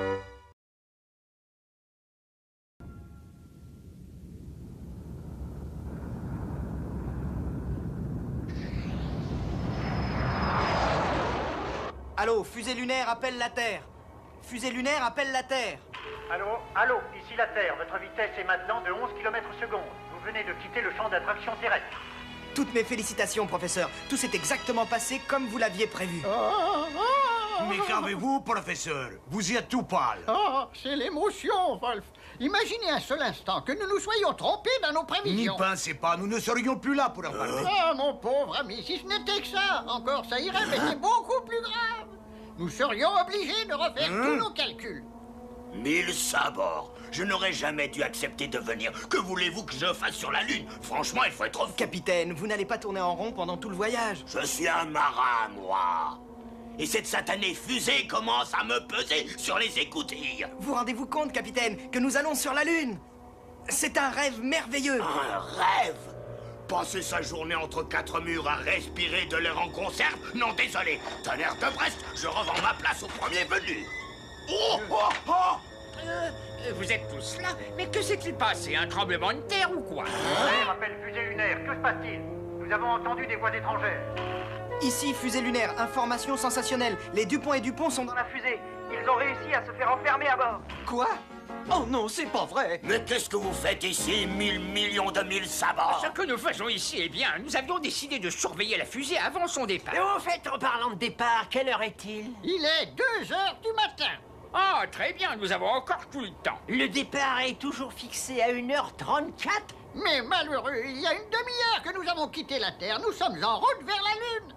Allô, fusée lunaire appelle la Terre. Fusée lunaire appelle la Terre. Allô, allô, ici la Terre. Votre vitesse est maintenant de onze kilomètres secondes. Vous venez de quitter le champ d'attraction terrestre. Toutes mes félicitations, professeur. Tout s'est exactement passé comme vous l'aviez prévu. Oh, oh, Mais qu'avez-vous, professeur? Vous y êtes tout pâle. oh, c'est l'émotion, Wolf. Imaginez un seul instant que nous nous soyons trompés dans nos N'y prévisions. pensez pas, nous ne serions plus là pour en parler. Ah, mon pauvre ami, si ce n'était que ça, encore ça irait, mais c'est beaucoup plus grave. Nous serions obligés de refaire Hein? tous nos calculs. Mille sabords. Je n'aurais jamais dû accepter de venir. Que voulez-vous que je fasse sur la Lune? Franchement, il faut être fou. Capitaine, vous n'allez pas tourner en rond pendant tout le voyage. Je suis un marin, moi. Et cette satanée fusée commence à me peser sur les écoutilles. Vous rendez-vous compte, capitaine, que nous allons sur la Lune? C'est un rêve merveilleux. Un rêve? Passer sa journée entre quatre murs à respirer de l'air en conserve? Non, désolé. Tonnerre de Brest, je revends ma place au premier venu. Oh, oh, oh! Euh, vous êtes tous là, mais que s'est-il passé? Un tremblement de terre ou quoi? Lunaire appelle fusée lunaire. Que se passe-t-il? Nous avons entendu des voix étrangères. Ici, fusée lunaire, information sensationnelle. Les Dupont et Dupont sont dans la fusée. Ils ont réussi à se faire enfermer à bord. Quoi? Oh non, c'est pas vrai. Mais qu'est-ce que vous faites ici, mille millions de mille sabords? Ce que nous faisons ici, eh bien, nous avions décidé de surveiller la fusée avant son départ. Et au fait, en parlant de départ, quelle heure est-il? Il est deux heures du matin. Ah, très bien, nous avons encore tout le temps. Le départ est toujours fixé à une heure trente-quatre? Mais malheureux, il y a une demi-heure que nous avons quitté la Terre. Nous sommes en route vers la Lune.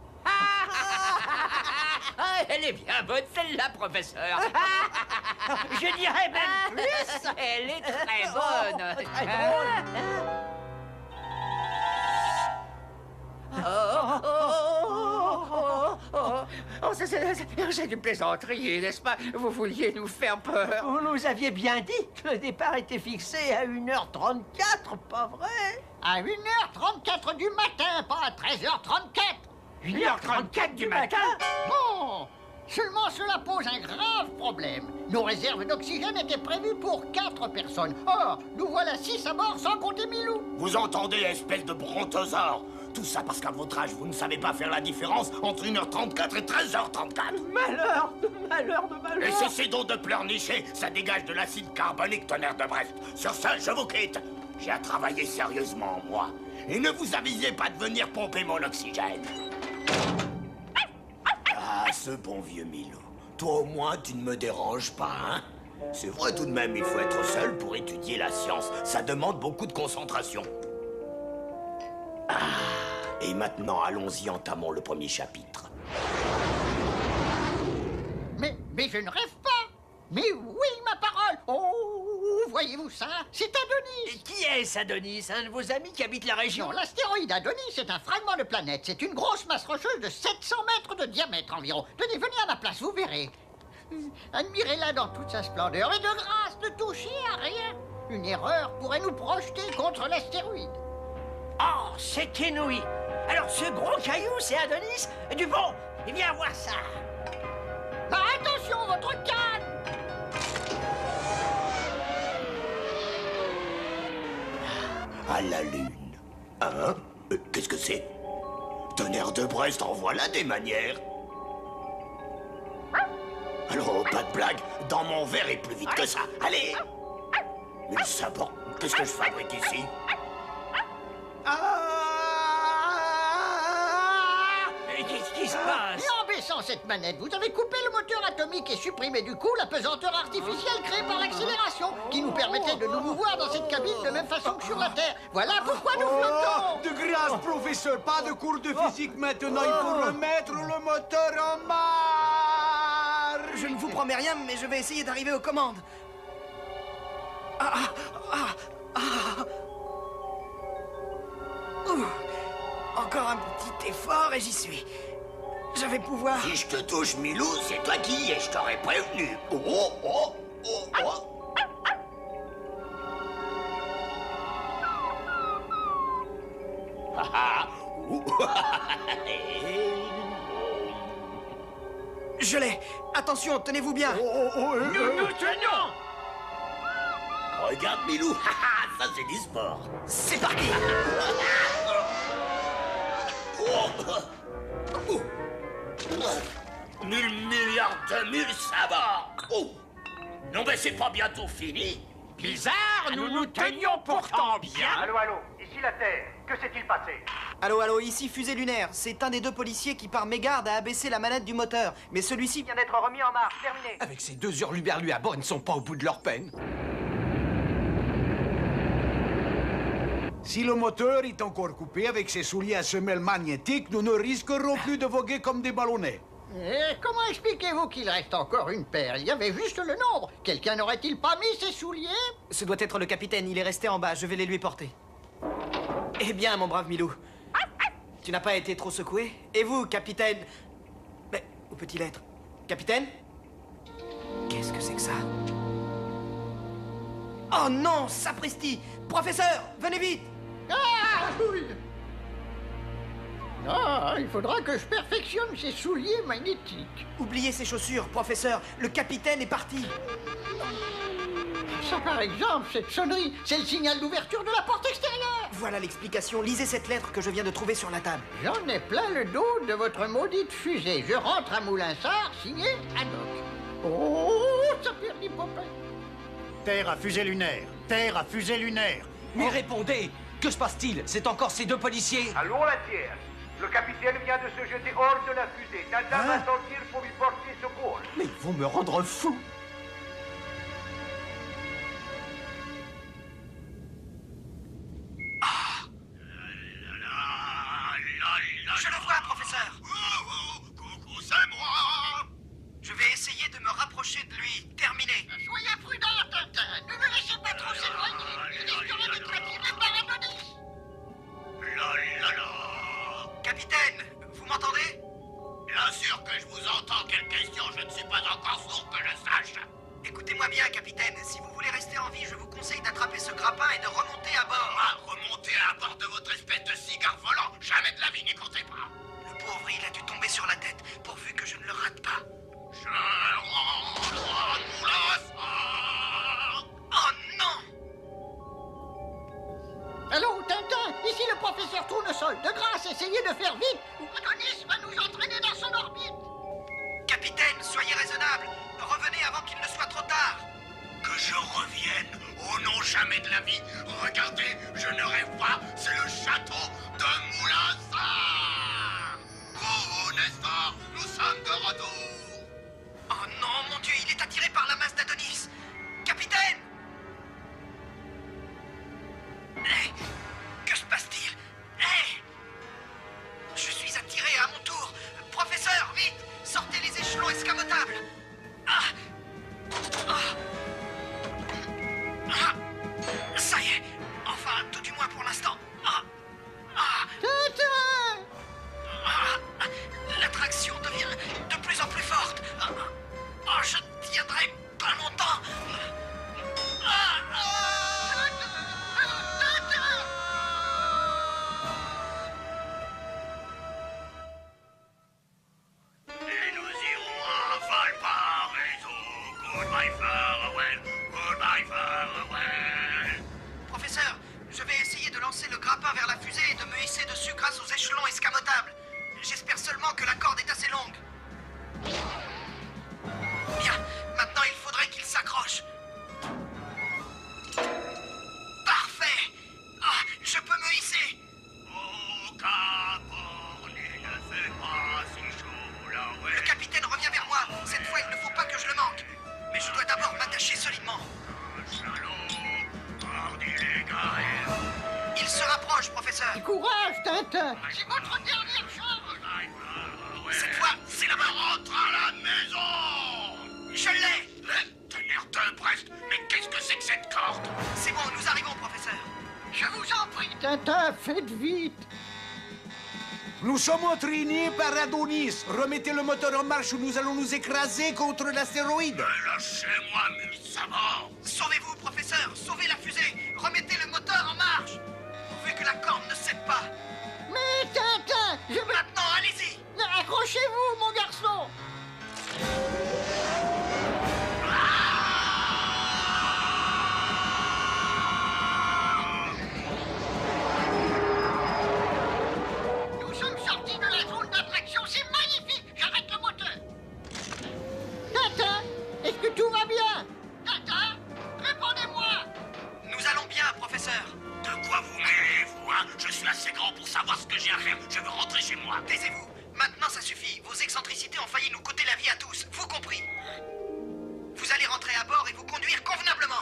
Ah, elle est bien bonne, celle-là, professeur. Je dirais même plus. Elle est très bonne. Oh, très drôle. Oh, oh, oh, oh, oh, oh, c'est- c'est c'est une plaisanterie, n'est-ce pas? Vous vouliez nous faire peur. Vous nous aviez bien dit que le départ était fixé à une heure trente-quatre, pas vrai? À une heure trente-quatre du matin, pas à treize heures trente-quatre. une heure trente-quatre du matin? Bon, seulement cela pose un grave problème. Nos réserves d'oxygène étaient prévues pour quatre personnes. Or, nous voilà six à bord sans compter Milou. Vous entendez, espèce de brontosaure? Tout ça parce qu'à votre âge, vous ne savez pas faire la différence entre une heure trente-quatre et treize heures trente-quatre. Malheur de malheur de malheur. Et cessez donc de pleurnicher, ça dégage de l'acide carbonique, tonnerre de Brest. Sur ce, je vous quitte. J'ai à travailler sérieusement, moi. Et ne vous avisez pas de venir pomper mon oxygène. Ah, ce bon vieux Milou. Toi au moins, tu ne me déranges pas, hein? C'est vrai tout de même, il faut être seul pour étudier la science. Ça demande beaucoup de concentration. Ah, et maintenant, allons-y, entamons le premier chapitre. Mais, mais je ne rêve pas. Mais oui, ma parole. Oh, voyez-vous ça? C'est Adonis. Qui est Adonis? Un de vos amis qui habite la région? Non, l'astéroïde Adonis, c'est un fragment de planète. C'est une grosse masse rocheuse de sept cents mètres de diamètre environ. Tenez, venez à ma place, vous verrez. Admirez-la dans toute sa splendeur. Et de grâce, ne touchez à rien. Une erreur pourrait nous projeter contre l'astéroïde. Oh, c'est inouï. Alors ce gros caillou, c'est Adonis? Dupont, viens voir ça. Ah, attention, votre canne! À la Lune. Hein? Euh, Qu'est-ce que c'est? Tonnerre de Brest, en voilà des manières. Alors, pas de blague, dans mon verre est plus vite que ça. Allez! Mais ça, bon, qu'est-ce que je fabrique ici? Mais qu'est-ce qui se passe? Et en baissant cette manette, vous avez coupé le moteur atomique et supprimé du coup la pesanteur artificielle créée par l'accélération, qui nous permettait de nous mouvoir dans cette cabine de même façon que sur la Terre. Voilà pourquoi nous flottons! De grâce, professeur, pas de cours de physique maintenant. Il faut remettre le moteur en marche. Je ne vous promets rien, mais je vais essayer d'arriver aux commandes. Ah, ah, ah, ah. Ouh. Encore un petit effort et j'y suis. Je vais pouvoir... Si je te touche, Milou, c'est toi qui y es, je t'aurais prévenu. Oh, oh, oh, oh, oh. Ah, ah. Ouh. Je l'ai. Attention, tenez-vous bien. Nous nous tenons. Regarde, Milou, ça c'est du sport. C'est parti. Oh. Oh. mille milliards de mille sabords. Oh! Non mais c'est pas bientôt fini? Bizarre, nous nous tenions pourtant bien. Allô, allô, ici la Terre. Que s'est-il passé? Allô, allô, ici Fusée Lunaire. C'est un des deux policiers qui, par mégarde, a abaissé la manette du moteur. Mais celui-ci vient d'être remis en marche. Terminé. Avec ces deux hurluberlus à bord, ils ne sont pas au bout de leur peine. Si le moteur est encore coupé avec ses souliers à semelles magnétiques, nous ne risquerons plus de voguer comme des ballonnets. Et comment expliquez-vous qu'il reste encore une paire? Il y avait juste le nombre. Quelqu'un n'aurait-il pas mis ses souliers? Ce doit être le capitaine. Il est resté en bas. Je vais les lui porter. Eh bien, mon brave Milou. Tu n'as pas été trop secoué? Et vous, capitaine? Mais où peut-il être? Capitaine? Qu'est-ce que c'est que ça? Oh non, sapristi! Professeur, venez vite! Ah oui. Ah, il faudra que je perfectionne ces souliers magnétiques. Oubliez ces chaussures, professeur. Le capitaine est parti. Ça, par exemple, cette sonnerie, c'est le signal d'ouverture de la porte extérieure. Voilà l'explication. Lisez cette lettre que je viens de trouver sur la table. J'en ai plein le dos de votre maudite fusée. Je rentre à Moulinsart, signé Haddock. Oh, ça perd l'hypopète. Terre à fusée lunaire. Terre à fusée lunaire. Mais répondez! Que se passe-t-il? C'est encore ces deux policiers? Allô, la Terre. Le capitaine vient de se jeter hors de la fusée. Tintin va sortir pour lui porter secours. Mais ils vont me rendre fou! Je le vois, professeur. Coucou, c'est moi. Je vais essayer de me rapprocher de lui. Terminé. Soyez prudent, Tintin. Ne le laissez pas trop s'éloigner. Il risquerait d'être attiré par Adonis. La la la. Capitaine, vous m'entendez? Bien sûr que je vous entends. Quelle question? Je ne suis pas encore sourd que je sache. Écoutez-moi bien, capitaine. Si vous voulez rester en vie, je vous conseille d'attraper ce grappin et de remonter à bord. Moi, remonter à bord de votre espèce de cigare volant? Jamais de la vie, n'y comptez pas. Le pauvre, il a dû tomber sur la tête, pourvu que je ne le rate pas. Je rentre à Moulinsart. Oh non! Allô, Tintin, ici le professeur Tournesol. De grâce, essayez de faire vite, ou Adonis va nous entraîner dans son orbite. Capitaine, soyez raisonnable. Revenez avant qu'il ne soit trop tard. Que je revienne? Oh non, jamais de la vie. Regardez, je ne rêve pas. C'est le château de Moulinsart. Oh, Nestor, nous sommes de retour. Oh non, mon Dieu, il est attiré par la masse d'Adonis. Capitaine! Hé! Que se passe-t-il? Hé! Je suis attiré à mon tour. Professeur, vite! Sortez les échelons escamotables. Ah! Ah! Ah! Ça y est! Enfin, tout du moins pour l'instant. Ah! Ah! Tintin! Ah! L'attraction devient de plus en plus forte. Ah! Oh, je ne tiendrai pas longtemps. Ah! Et nous irons à Valparaiso. Goodbye farewell, goodbye farewell. Professeur, je vais essayer de lancer le grappin vers la fusée et de me hisser dessus grâce aux échelons escamotables. J'espère seulement que la corde est assez longue. Bien, maintenant il faudrait qu'il s'accroche. Parfait! Ah, je peux me hisser. Au Cap Horn, il ne fait pas si chaud là, ouais. Le capitaine revient vers moi. Cette fois, il ne faut pas que je le manque. Mais je dois d'abord m'attacher solidement. Il se rapproche, professeur. Courage, Tintin. C'est votre dernière chance. Cette fois, c'est la main. Rentre à la maison. Je l'ai. Le tonnerre de Brest. Mais qu'est-ce que c'est que cette corde? C'est bon, nous arrivons, professeur. Je vous en prie, Tintin, faites vite. Nous sommes entraînés par Adonis. Remettez le moteur en marche ou nous allons nous écraser contre l'astéroïde. Lâchez-moi, mille sabords. Sauvez-vous, professeur. Sauvez la fusée. Remettez le moteur en marche. Pourvu que la corde ne cède pas. Mais Tintin, je veux... Maintenant, allez-y. Accrochez-vous, mon garçon. Nous sommes sortis de la zone d'attraction. C'est magnifique. J'arrête le moteur. je veux rentrer chez moi. Taisez-vous. Maintenant, ça suffit. Vos excentricités ont failli nous coûter la vie à tous. Vous compris. Vous allez rentrer à bord et vous conduire convenablement.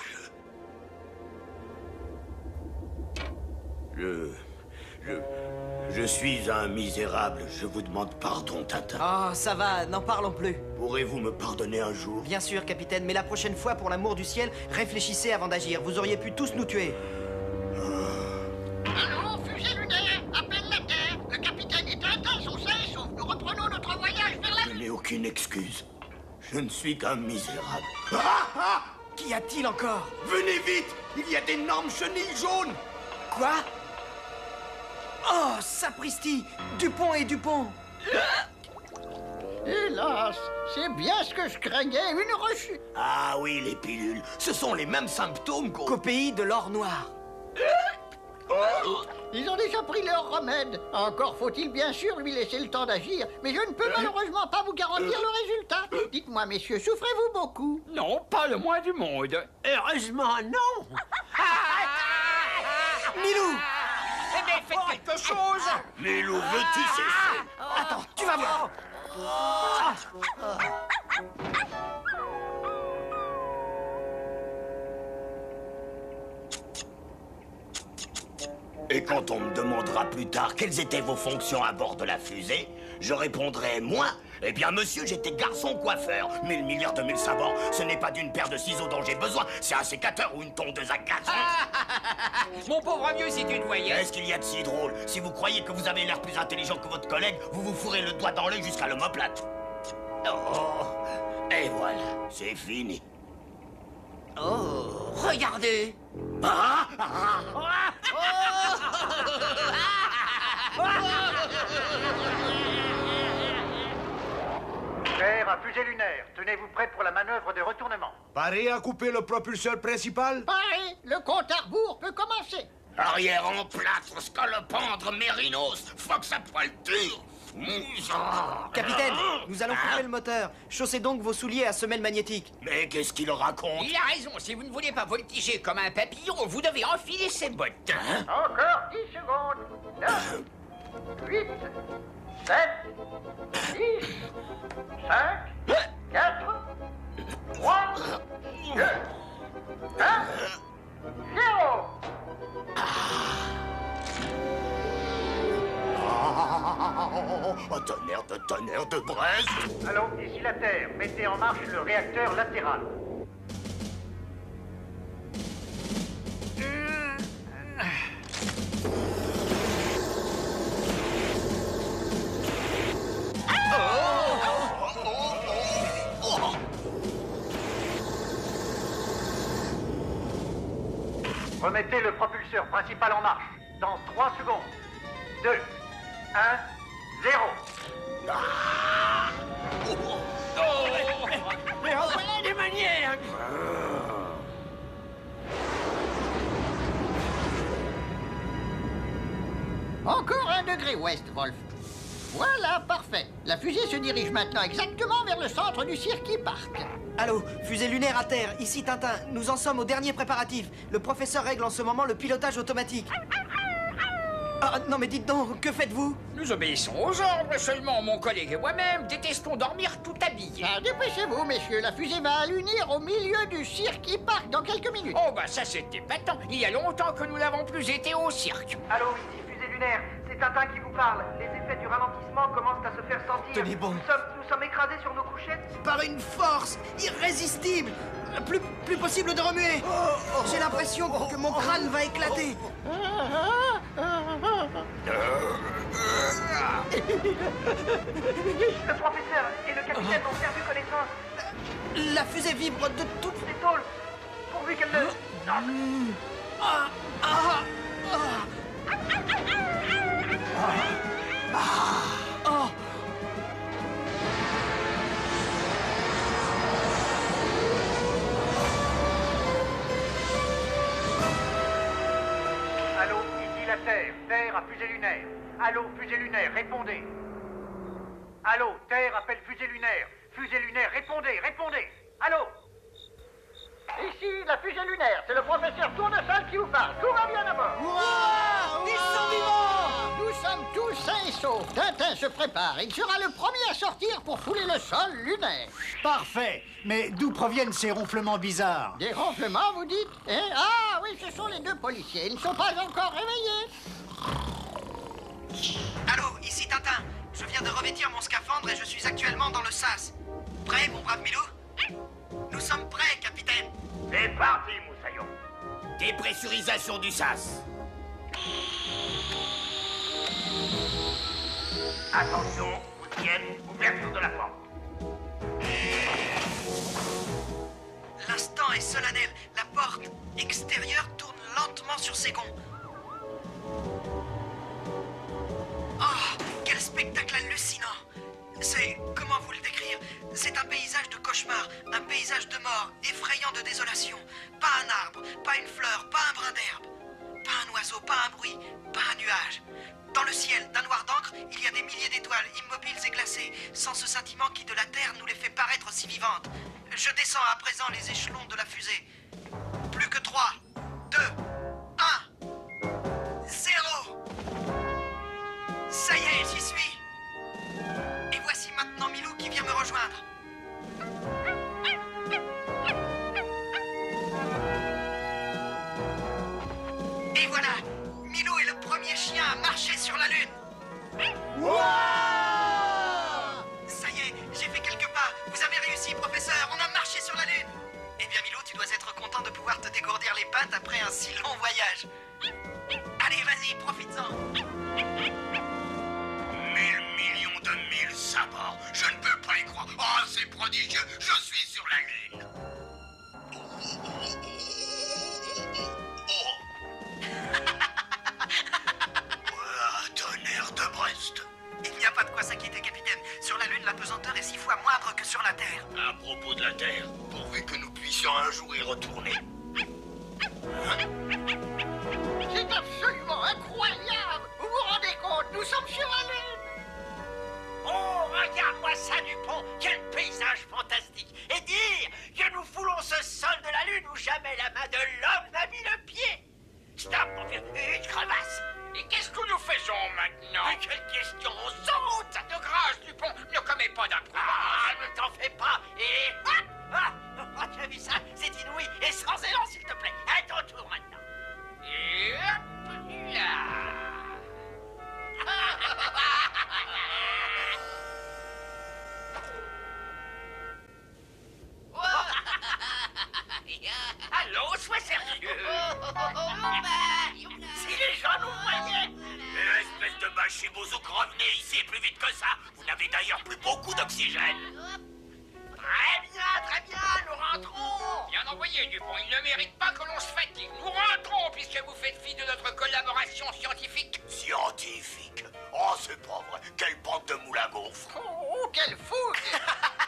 Je... Je... Je suis un misérable. Je vous demande pardon, Tintin. Oh, ça va, n'en parlons plus. Pourrez-vous me pardonner un jour? Bien sûr, capitaine, mais la prochaine fois, pour l'amour du ciel, réfléchissez avant d'agir. Vous auriez pu tous nous tuer. Allô, fusée lunaire, appelle la Terre. Le capitaine et Tintin sont sains et saufs. Nous reprenons notre voyage vers la... Je n'ai aucune excuse. Je ne suis qu'un misérable. Ah, ah! Qu'y a-t-il encore? Venez vite! Il y a d'énormes chenilles jaunes! Quoi? Oh, sapristi! Dupont et Dupont! Hélas, c'est bien ce que je craignais, une rechute. Ah oui, les pilules. Ce sont les mêmes symptômes qu'au... qu'au pays de l'or noir. Ils ont déjà pris leur remède. Encore faut-il bien sûr lui laisser le temps d'agir, mais je ne peux malheureusement pas vous garantir le résultat. Dites-moi, messieurs, souffrez-vous beaucoup? Non, pas le moins du monde. Heureusement, non. Milou! Eh bien, faites quelque chose. Milou, veux-tu cesser? Attends, tu vas voir. Et quand on me demandera plus tard quelles étaient vos fonctions à bord de la fusée, je répondrai, moi, eh bien, monsieur, j'étais garçon coiffeur. Mille milliards de mille sabords, ce n'est pas d'une paire de ciseaux dont j'ai besoin, c'est un sécateur ou une tondeuse à gazon. Mon pauvre vieux, si tu te voyais. Qu'est-ce qu'il y a de si drôle? Si vous croyez que vous avez l'air plus intelligent que votre collègue, vous vous fourrez le doigt dans l'œil jusqu'à l'omoplate. Oh, et voilà, c'est fini. Oh, regardez. Ah, ah, ah. Terre à fusée lunaire. Tenez-vous prêts pour la manœuvre de retournement. Paré à couper le propulseur principal? Paré, le compte à rebours peut commencer. Arrière en plâtre, scolopendre, mérinos, fox à poilture. Capitaine, nous allons couper le moteur. Chaussez donc vos souliers à semelle magnétique. Mais qu'est-ce qu'il raconte? Il a raison, si vous ne voulez pas voltiger comme un papillon, vous devez enfiler ses bottes. Hein? Encore dix secondes. neuf, huit, sept, six, cinq, quatre, trois, deux, un, zéro. Oh, tonnerre de tonnerre de braise! Allô, ici la Terre. Mettez en marche le réacteur latéral. Remettez le propulseur principal en marche. Dans trois secondes. deux, un, zéro. Mais en voilà des manières. Encore un degré ouest, Wolf. Voilà, parfait. La fusée se dirige maintenant exactement vers le centre du Circuit Park. Allô, fusée lunaire à terre, ici Tintin. Nous en sommes au dernier préparatif. Le professeur règle en ce moment le pilotage automatique. Ah, non mais dites donc, que faites-vous? Nous obéissons aux ordres seulement. Mon collègue et moi-même détestons dormir tout habillés. Ah, dépêchez-vous, messieurs. La fusée va allunir au milieu du Circuit Park dans quelques minutes. Oh, bah ça c'était épatant. Il y a longtemps que nous n'avons plus été au cirque. Allô, ici fusée lunaire. C'est Tintin qui vous parle. Les effets du ralentissement commencent à se faire sentir. Tenez bon. Nous sommes, nous sommes écrasés sur nos couchettes. Par une force irrésistible. Plus, plus possible de remuer. J'ai l'impression que mon crâne va éclater. Le professeur et le capitaine ont perdu connaissance. La fusée vibre de toutes les tôles. Pourvu qu'elle ne... Ah, ah, ah. Oh. Allô, ici la Terre. Terre à fusée lunaire. Allô, fusée lunaire, répondez. Allô, Terre appelle fusée lunaire. Fusée lunaire, répondez, répondez. Allô. Ici la fusée lunaire. C'est le professeur Tournesol qui vous parle. Tout va bien à bord. Wow, ils sont vivants. Nous sommes tous sains et saufs. vaisseau. Tintin se prépare. Il sera le premier à sortir pour fouler le sol lunaire. Parfait. Mais d'où proviennent ces ronflements bizarres? Des ronflements, vous dites? Eh? Ah oui, ce sont les deux policiers. Ils ne sont pas encore réveillés. Allô, ici Tintin. Je viens de revêtir mon scaphandre et je suis actuellement dans le sas. Prêt, mon brave Milou? Nous sommes prêts, capitaine. C'est parti, Moussaillon. Dépressurisation du sas. Attention, vous y êtes, ouverture de la porte. L'instant est solennel. La porte extérieure tourne lentement sur ses gonds. Oh, quel spectacle hallucinant! C'est... comment vous le décrire? C'est un paysage de cauchemar, un paysage de mort, effrayant de désolation. Pas un arbre, pas une fleur, pas un brin d'herbe. Pas un oiseau, pas un bruit, pas un nuage. Dans le ciel, d'un noir d'encre, il y a des milliers d'étoiles, immobiles et glacées, sans ce sentiment qui de la Terre nous les fait paraître si vivantes. Je descends à présent les échelons de la fusée. Plus que trois, deux, un, zéro. Ça y est, j'y suis. Et voici maintenant Milou qui vient me rejoindre. Et voilà, Milou est le premier chien à marcher sur la Lune. Wow! Ça y est, j'ai fait quelques pas. Vous avez réussi, professeur, on a marché sur la Lune. Eh bien, Milou, tu dois être content de pouvoir te dégourdir les pattes après un si long voyage. Allez, vas-y, profites-en. Mille millions de mille sabords. Je ne peux pas y croire. Oh, c'est prodigieux. Je suis sur la Lune. Oh, tonnerre de Brest. Il n'y a pas de quoi s'inquiéter, capitaine. Sur la Lune, la pesanteur est six fois moindre que sur la Terre. À propos de la Terre, pourvu que nous puissions un jour y retourner. Hein? C'est absolument incroyable. Vous vous rendez compte? Nous sommes sur la Lune. Oh, regarde-moi ça, Dupont. Quel paysage fantastique. Et dire que nous foulons ce sol de la Lune où jamais la main de l'homme n'a mis le pied. Stop, on fait une crevasse. Et qu'est-ce que nous faisons maintenant? Mais quelle question, on saute. De grâce, Dupont, ne commets pas d'imprudence. Ah, ne t'en fais pas. Et hop, ah, ah, tu as vu ça? C'est inouï. Et sans élan, s'il te plaît. À ton tour maintenant. Et hop là. Allô, sois sérieux. Si les gens nous voyaient. Mais espèce de bachibouzouk, revenez ici plus vite que ça. Vous n'avez d'ailleurs plus beaucoup d'oxygène. Très bien, très bien, nous rentrons. Bien envoyé, Dupont. Il ne mérite pas que l'on se fatigue. Nous rentrons puisque vous faites fi de notre collaboration scientifique. Scientifique? Oh, c'est pas vrai. Quelle bande de moules à gaufres. Oh, quelle fougue.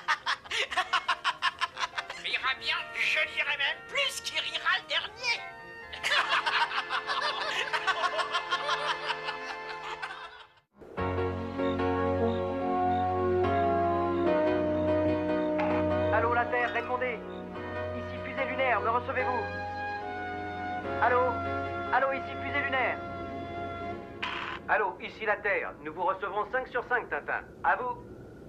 Rira bien. Je dirais même plus qui rira le dernier. Allô, la Terre, répondez. Ici fusée lunaire, me recevez-vous? Allô? Allô, ici fusée lunaire. Allô, ici la Terre. Nous vous recevons cinq sur cinq, Tintin. À vous.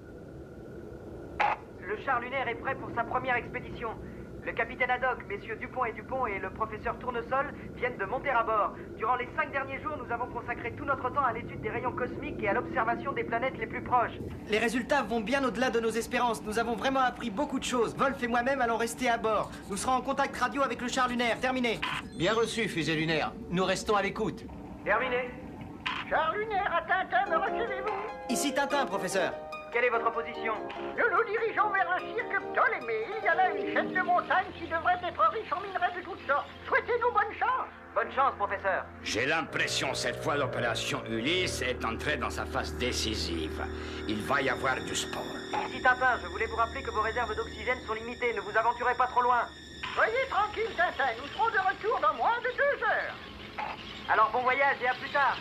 Le char lunaire est prêt pour sa première expédition. Le capitaine Haddock, messieurs Dupont et Dupont et le professeur Tournesol viennent de monter à bord. Durant les cinq derniers jours, nous avons consacré tout notre temps à l'étude des rayons cosmiques et à l'observation des planètes les plus proches. Les résultats vont bien au-delà de nos espérances. Nous avons vraiment appris beaucoup de choses. Wolf et moi-même allons rester à bord. Nous serons en contact radio avec le char lunaire. Terminé. Bien reçu, fusée lunaire. Nous restons à l'écoute. Terminé. Char lunaire à Tintin, me recevez-vous? Ici Tintin, professeur. Quelle est votre position? Nous nous dirigeons vers un cirque Ptolémée. Il y a là une chaîne de montagnes qui devrait être riche en minerais de toutes sortes. Souhaitez-nous bonne chance. Bonne chance, professeur. J'ai l'impression cette fois l'opération Ulysse est entrée dans sa phase décisive. Il va y avoir du sport. Ici Tintin, je voulais vous rappeler que vos réserves d'oxygène sont limitées. Ne vous aventurez pas trop loin. Soyez tranquille, Tintin. Nous serons de retour dans moins de deux heures. Alors bon voyage et à plus tard.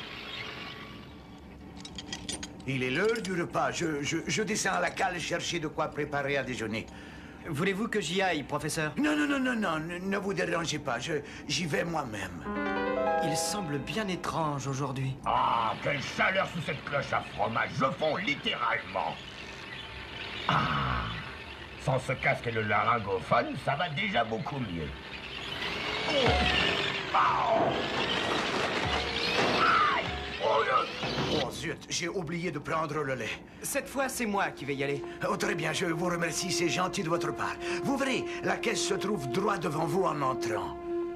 Il est l'heure du repas. Je, je, je descends à la cale chercher de quoi préparer à déjeuner. Voulez-vous que j'y aille, professeur? Non, non, non, non, non, ne, ne vous dérangez pas. Je, j'y vais moi-même. Il semble bien étrange aujourd'hui. Ah, quelle chaleur sous cette cloche à fromage. Je fonds littéralement. Ah, sans ce casque et le laryngophone, ça va déjà beaucoup mieux. Oh. Ah, oh. Oh zut, j'ai oublié de prendre le lait. Cette fois, c'est moi qui vais y aller. Oh, très bien, je vous remercie, c'est gentil de votre part. Vous verrez, la caisse se trouve droit devant vous en entrant.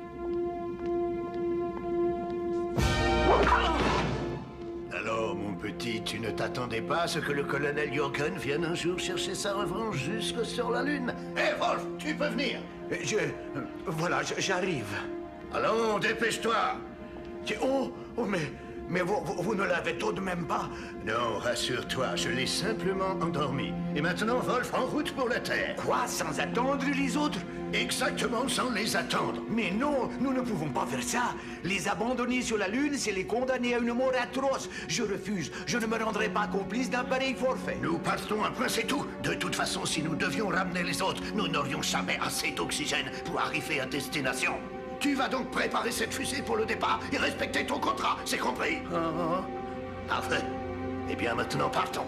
Alors, mon petit, tu ne t'attendais pas à ce que le colonel Jürgen vienne un jour chercher sa revanche jusque sur la Lune? Hé, Wolf, tu peux venir. Je... Voilà, j'arrive. Allons, dépêche-toi. Oh, oh, mais... Mais vous, vous, vous ne l'avez tout de même pas? Non, rassure-toi, je l'ai simplement endormi. Et maintenant, Wolf, en route pour la Terre. Quoi, sans attendre les autres? Exactement, sans les attendre. Mais non, nous ne pouvons pas faire ça. Les abandonner sur la Lune, c'est les condamner à une mort atroce. Je refuse. Je ne me rendrai pas complice d'un pareil forfait. Nous partons un point, c'est tout. De toute façon, si nous devions ramener les autres, nous n'aurions jamais assez d'oxygène pour arriver à destination. Tu vas donc préparer cette fusée pour le départ et respecter ton contrat, c'est compris? Oh. Parfait. Eh bien, maintenant, partons.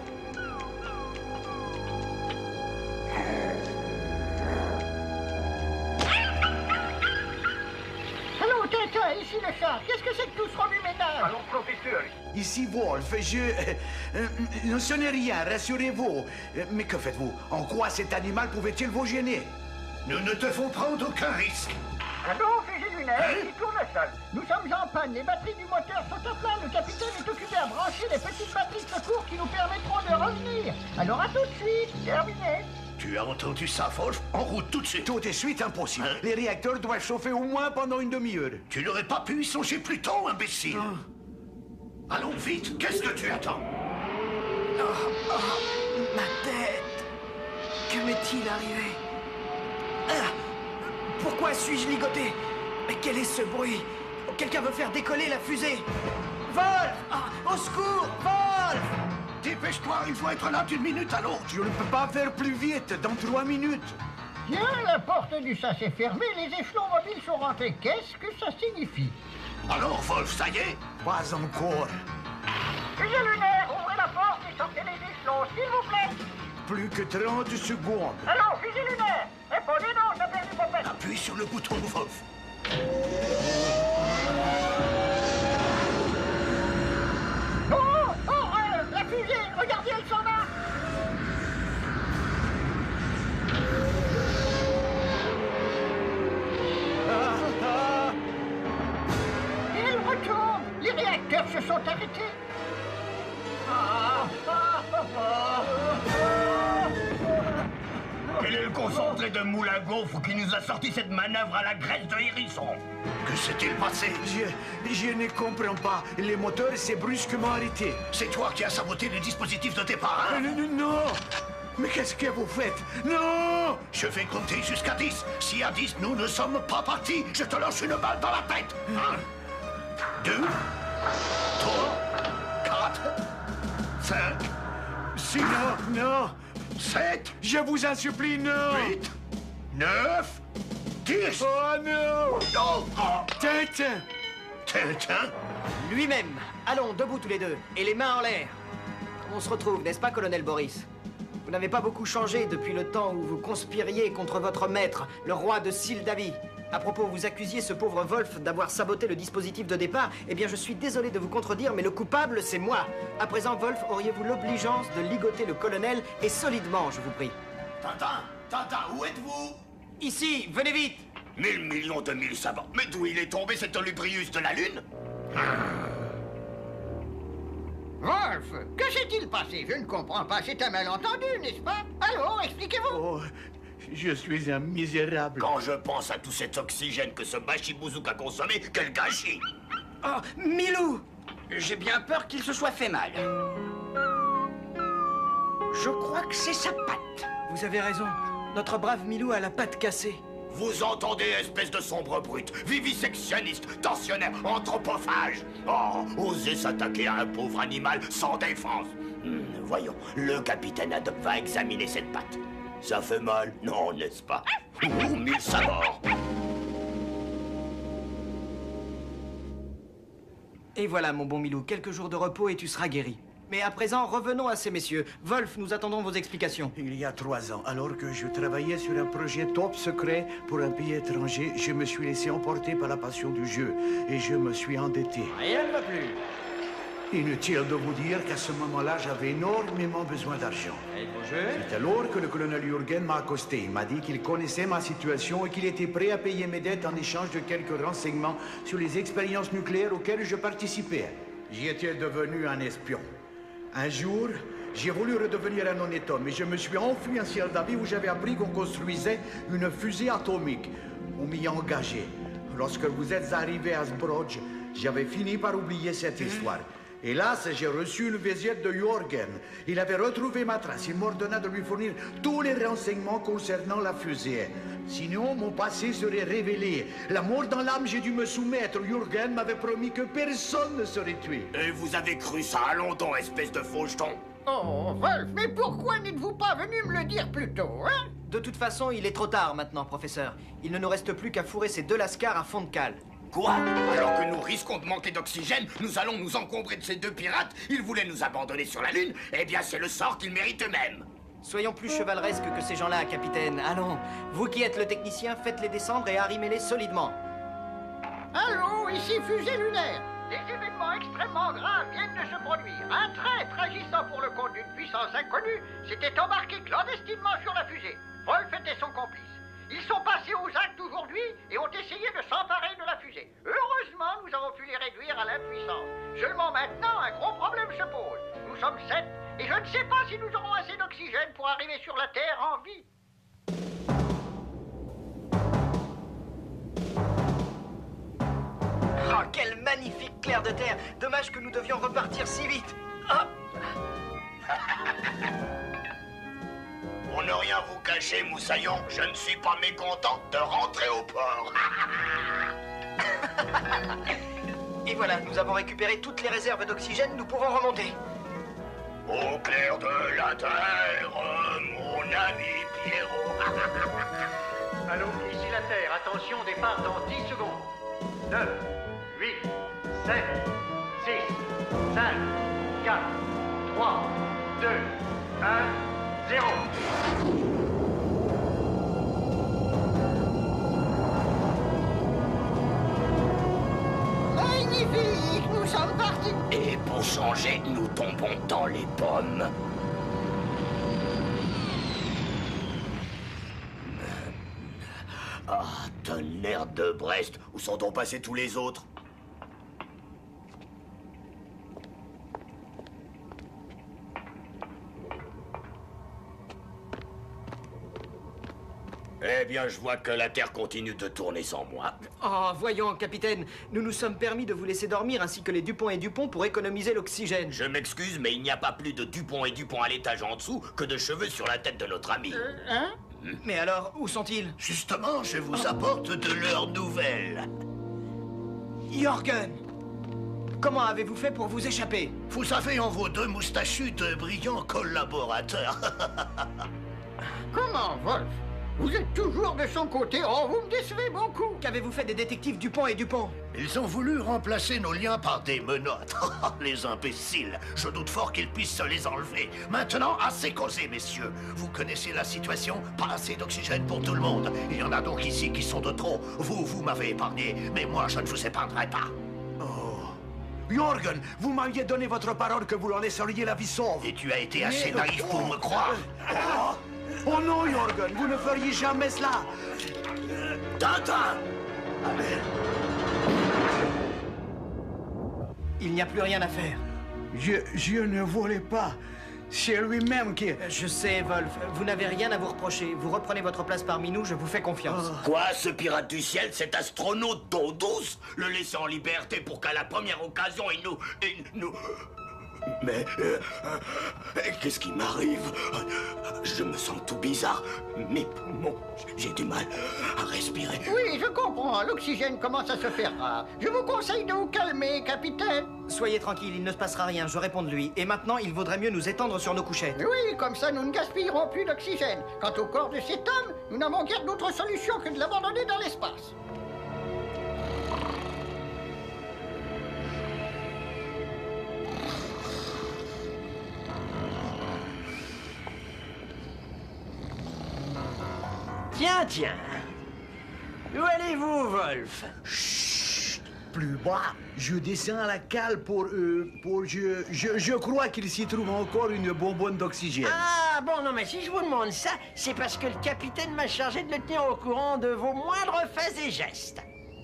Allô, Tintin, ici le chat. Qu'est-ce que c'est que tout ce remue-ménage? Allô, professeur. Ici Wolf, je... Euh, euh, ce n'est rien, rassurez-vous. Euh, mais que faites-vous? En quoi cet animal pouvait-il vous gêner? Nous ne devons prendre aucun risque. Allô, fusée lunaire, ici Tournesol. Nous sommes en panne, les batteries du moteur sont à plat, le capitaine est occupé à brancher les petites batteries de secours qui nous permettront de revenir. Alors à tout de suite, terminé. Tu as entendu ça, Wolf? En route tout de suite. Tout de suite impossible. Hein? Les réacteurs doivent chauffer au moins pendant une demi-heure. Tu n'aurais pas pu y songer plus tôt, imbécile. Oh. Allons vite, qu'est-ce que tu attends? Oh, oh, ma tête. Que m'est-il arrivé? Ah, pourquoi suis-je ligoté? Mais quel est ce bruit? Quelqu'un veut faire décoller la fusée. Wolf! Ah, au secours! Wolf! Dépêche-toi, il faut être là d'une minute à l'autre. Je ne peux pas faire plus vite, dans trois minutes. Tiens, la porte du sas est fermée, les échelons mobiles sont rentrés. Qu'est-ce que ça signifie? Alors, Wolf, ça y est? Pas encore. Fusée lunaire, ouvrez la porte et sortez les échelons, s'il vous plaît. Plus que trente secondes. Allô, fusée lunaire! Répondez non, t'as perdu mon père. Appuie sur le bouton, Wolf. Oh, oh, euh, la fusée, regardez, elle s'en va. Ah, ah. Et elle retourne. Les réacteurs se sont arrêtés. Ah, ah, ah, ah. Quel est le concentré de moule à gaufre qui nous a sorti cette manœuvre à la graisse de hérisson? Que s'est-il passé? Je, je ne comprends pas. Les moteurs s'est brusquement arrêté. C'est toi qui as saboté le dispositif de départ, hein? Non, non. Mais qu'est-ce que vous faites? Non! Je vais compter jusqu'à dix. Si à dix, nous ne sommes pas partis, je te lance une balle dans la tête. Un, deux, trois, quatre, cinq, six, non, non. sept, je vous en supplie, non! huit, neuf, dix. Oh non! Non! Oh. Tintin! Tintin? Lui-même. Allons, debout tous les deux, et les mains en l'air. On se retrouve, n'est-ce pas, colonel Boris? Vous n'avez pas beaucoup changé depuis le temps où vous conspiriez contre votre maître, le roi de Sildavie. À propos, vous accusiez ce pauvre Wolf d'avoir saboté le dispositif de départ. Eh bien, je suis désolé de vous contredire, mais le coupable, c'est moi. À présent, Wolf, auriez-vous l'obligeance de ligoter le colonel, et solidement, je vous prie. Tintin! Tintin, où êtes-vous? Ici, venez vite! Mille millions de mille savants. Mais d'où il est tombé cet Olubrius de la Lune? Wolf, que s'est-il passé? Je ne comprends pas. C'est un malentendu, n'est-ce pas? Allô, expliquez-vous. Oh, je suis un misérable. Quand je pense à tout cet oxygène que ce bachibouzouk a consommé, quel gâchis! Oh, Milou! J'ai bien peur qu'il se soit fait mal. Je crois que c'est sa patte. Vous avez raison. Notre brave Milou a la patte cassée. Vous entendez, espèce de sombre brute, vivisectionniste, tortionnaire, anthropophage. Oh, osez s'attaquer à un pauvre animal sans défense. Hmm, voyons, le capitaine Haddock va examiner cette patte. Ça fait mal, non, n'est-ce pas? Ouh, mille sabords. Et voilà, mon bon Milou, quelques jours de repos et tu seras guéri. Mais à présent, revenons à ces messieurs. Wolf, nous attendons vos explications. Il y a trois ans, alors que je travaillais sur un projet top secret pour un pays étranger, je me suis laissé emporter par la passion du jeu et je me suis endetté. Rien ne va plus. Inutile de vous dire qu'à ce moment-là, j'avais énormément besoin d'argent. C'est alors que le colonel Jürgen m'a accosté. Il m'a dit qu'il connaissait ma situation et qu'il était prêt à payer mes dettes en échange de quelques renseignements sur les expériences nucléaires auxquelles je participais. J'y étais devenu un espion. Un jour, j'ai voulu redevenir un honnête homme et je me suis enfui en ciel d'Avis où j'avais appris qu'on construisait une fusée atomique. On m'y a engagé. Lorsque vous êtes arrivé à Zbrodj, j'avais fini par oublier cette histoire. Hélas, j'ai reçu une visite de Jürgen. Il avait retrouvé ma trace. Il m'ordonna de lui fournir tous les renseignements concernant la fusée. Sinon, mon passé serait révélé. La mort dans l'âme, j'ai dû me soumettre. Jürgen m'avait promis que personne ne serait tué. Et vous avez cru ça longtemps, espèce de faucheton? Oh, Wolf, mais pourquoi n'êtes-vous pas venu me le dire plus tôt, hein? De toute façon, il est trop tard maintenant, professeur. Il ne nous reste plus qu'à fourrer ces deux lascars à fond de cale. Quoi? Alors que nous risquons de manquer d'oxygène, nous allons nous encombrer de ces deux pirates? Ils voulaient nous abandonner sur la Lune? Eh bien, c'est le sort qu'ils méritent eux-mêmes. Soyons plus chevaleresques que ces gens-là, capitaine. Allons, vous qui êtes le technicien, faites-les descendre et arrimez-les solidement. Allô, ici Fusée Lunaire. Des événements extrêmement graves viennent de se produire. Un traître agissant pour le compte d'une puissance inconnue s'était embarqué clandestinement sur la fusée. Wolf était son complice. Ils sont passés aux actes aujourd'hui et ont essayé de s'emparer de la fusée. Heureusement, nous avons pu les réduire à l'impuissance. Seulement maintenant, un gros problème se pose. Nous sommes sept et je ne sais pas si nous aurons assez d'oxygène pour arriver sur la Terre en vie. Oh, quel magnifique clair de terre! Dommage que nous devions repartir si vite. Oh. Pour ne rien vous cacher, Moussaillon, je ne suis pas mécontent de rentrer au port. Et voilà, nous avons récupéré toutes les réserves d'oxygène, nous pouvons remonter. Au clair de la terre, mon ami Pierrot. Allô, ici la Terre. Attention, départ dans dix secondes. neuf, huit, sept, six, cinq, quatre, trois, deux, un, zéro. Magnifique, nous sommes partis. Et pour changer, nous tombons dans les pommes. Ah, tonnerre de Brest, où sont donc passés tous les autres? Eh bien, je vois que la Terre continue de tourner sans moi. Oh, voyons, capitaine, nous nous sommes permis de vous laisser dormir ainsi que les Dupont et Dupont pour économiser l'oxygène. Je m'excuse, mais il n'y a pas plus de Dupont et Dupont à l'étage en dessous que de cheveux sur la tête de notre ami. Euh, hein? Mais alors, où sont-ils? Justement, je vous apporte de leurs nouvelles. Jürgen! Comment avez-vous fait pour vous échapper? Vous avez en vos deux moustachus de brillants collaborateurs. Comment, Wolf? Vous êtes toujours de son côté. Oh, vous me décevez beaucoup. Qu'avez-vous fait des détectives Dupont et Dupont? Ils ont voulu remplacer nos liens par des menottes. Les imbéciles. Je doute fort qu'ils puissent se les enlever. Maintenant, assez causé, messieurs. Vous connaissez la situation. Pas assez d'oxygène pour tout le monde. Il y en a donc ici qui sont de trop. Vous, vous m'avez épargné. Mais moi, je ne vous épargnerai pas. Oh. Jürgen, vous m'aviez donné votre parole que vous leur laisseriez la vie sauve. Et tu as été assez Mais... naïf pour me croire. Oh. Oh non, Jürgen, vous ne feriez jamais cela. Tintin! Il n'y a plus rien à faire. Je, je ne voulais pas. C'est lui-même qui... Je sais, Wolf. Vous n'avez rien à vous reprocher. Vous reprenez votre place parmi nous, je vous fais confiance. Oh. Quoi, ce pirate du ciel, cet astronaute d'eau douce? Le laisser en liberté pour qu'à la première occasion, il nous... Il nous... Mais... Euh, euh, qu'est-ce qui m'arrive? Je me sens tout bizarre. Mes poumons, j'ai du mal à respirer. Oui, je comprends. L'oxygène commence à se faire rare. Je vous conseille de vous calmer, capitaine. Soyez tranquille, il ne se passera rien, je réponds de lui. Et maintenant, il vaudrait mieux nous étendre sur nos couchettes. Oui, comme ça, nous ne gaspillerons plus d'oxygène. Quant au corps de cet homme, nous n'avons guère d'autre solution que de l'abandonner dans l'espace. tiens. Où allez-vous, Wolf? Chut, plus bas. Je descends à la cale pour... Euh, pour je, je, je crois qu'il s'y trouve encore une bonbonne d'oxygène. Ah, bon, non, mais si je vous demande ça, c'est parce que le capitaine m'a chargé de le tenir au courant de vos moindres faits et gestes.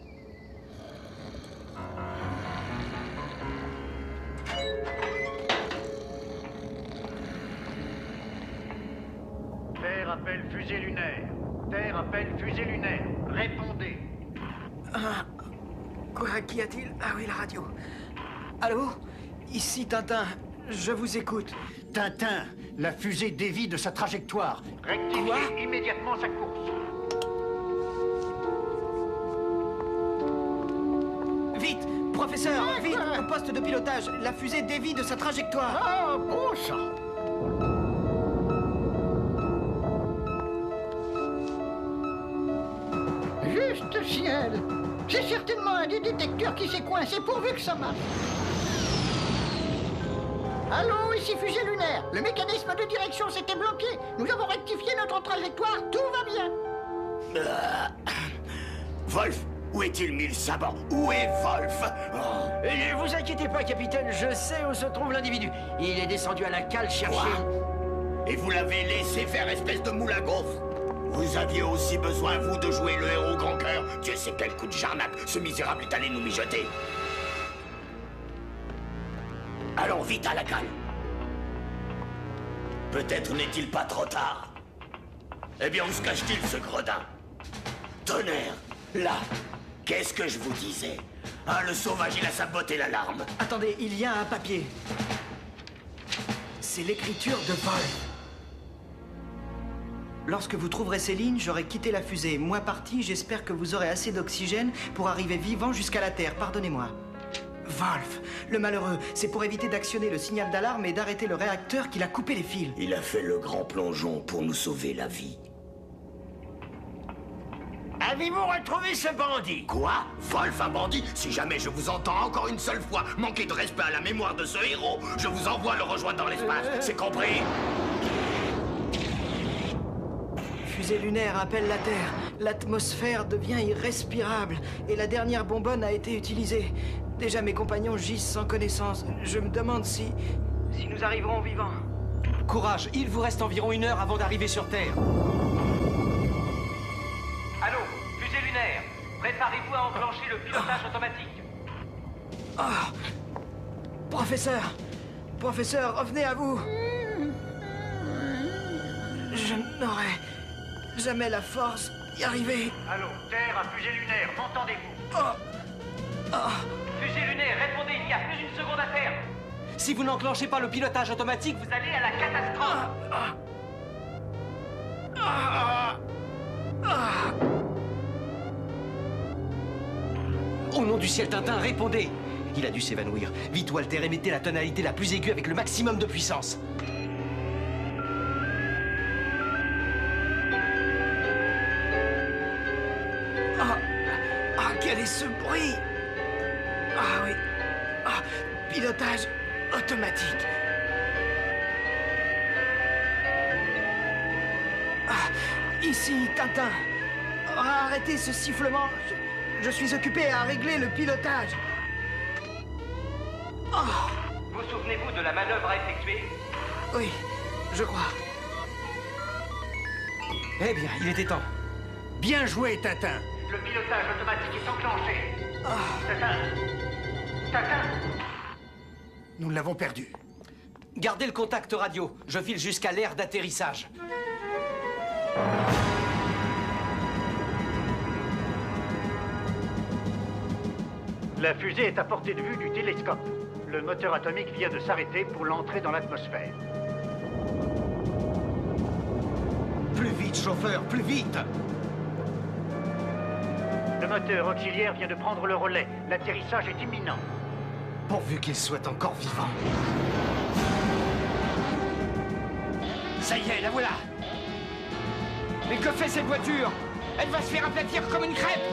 Terre appelle fusée lunaire. Terre appelle fusée lunaire. Répondez. Ah, quoi, qu'y a-t-il? Ah oui, la radio. Allô? Ici Tintin, je vous écoute. Tintin, la fusée dévie de sa trajectoire. Rectifiez immédiatement sa course. Vite, professeur, Ah, vite, quoi? au poste de pilotage. La fusée dévie de sa trajectoire. Ah, bon sang. Juste ciel. C'est certainement un des détecteurs qui s'est coincé pourvu que ça marche. Allô, ici fusée lunaire. Le mécanisme de direction s'était bloqué. Nous avons rectifié notre trajectoire. Tout va bien. Euh... Wolf, où est-il mis le sabot? Où est Wolf? Oh. Ne vous inquiétez pas, capitaine, je sais où se trouve l'individu. Il est descendu à la cale chercher... Quoi? Et vous l'avez laissé faire espèce de moule à gaufre? Vous aviez aussi besoin, vous, de jouer le héros grand cœur? Dieu sait quel coup de jarnac ce misérable est allé nous mijoter. Allons vite à la cale. Peut-être n'est-il pas trop tard. Eh bien, où se cache-t-il, ce gredin? Tonnerre, là, qu'est-ce que je vous disais? Ah, le sauvage, il a saboté l'alarme. Attendez, il y a un papier. C'est l'écriture de Wolf. Lorsque vous trouverez ces lignes, j'aurai quitté la fusée. Moi parti, j'espère que vous aurez assez d'oxygène pour arriver vivant jusqu'à la Terre. Pardonnez-moi. Wolf, le malheureux, c'est pour éviter d'actionner le signal d'alarme et d'arrêter le réacteur qu'il a coupé les fils. Il a fait le grand plongeon pour nous sauver la vie. Avez-vous retrouvé ce bandit? Quoi? Wolf, un bandit? Si jamais je vous entends encore une seule fois manquer de respect à la mémoire de ce héros, je vous envoie le rejoindre dans l'espace. C'est compris? Fusée lunaire appelle la Terre. L'atmosphère devient irrespirable et la dernière bonbonne a été utilisée. Déjà, mes compagnons gisent sans connaissance. Je me demande si... si nous arriverons vivants. Courage, il vous reste environ une heure avant d'arriver sur Terre. Allô, fusée lunaire. Préparez-vous à enclencher le pilotage automatique. Oh. Professeur, professeur, revenez à vous. Je n'aurai jamais la force d'y arriver. Allô, Terre à fusée lunaire, m'entendez-vous? Oh. Oh. Fusée lunaire, répondez, il y a plus d'une seconde à faire. Si vous n'enclenchez pas le pilotage automatique, vous allez à la catastrophe. Ah. Ah. Ah. Au nom du ciel, Tintin, répondez! Il a dû s'évanouir. Vite, Walter, émettez la tonalité la plus aiguë avec le maximum de puissance. Ah, ah, quel est ce bruit? Ah oui. Ah, pilotage automatique. Ah, ici, Tintin. Ah, arrêtez ce sifflement. Je, je suis occupé à régler le pilotage. Oh. Vous souvenez-vous de la manœuvre à effectuer? Oui, je crois. Eh bien, il était temps. Bien joué, Tintin. Le pilotage automatique est enclenché. Ah. Tintin. Tintin. Nous l'avons perdu. Gardez le contact radio. Je file jusqu'à l'aire d'atterrissage. La fusée est à portée de vue du télescope. Le moteur atomique vient de s'arrêter pour l'entrée dans l'atmosphère. Plus vite, chauffeur, plus vite! Le moteur auxiliaire vient de prendre le relais. L'atterrissage est imminent. Pourvu qu'il soit encore vivant. Ça y est, la voilà. Mais que fait cette voiture? Elle va se faire aplatir comme une crêpe.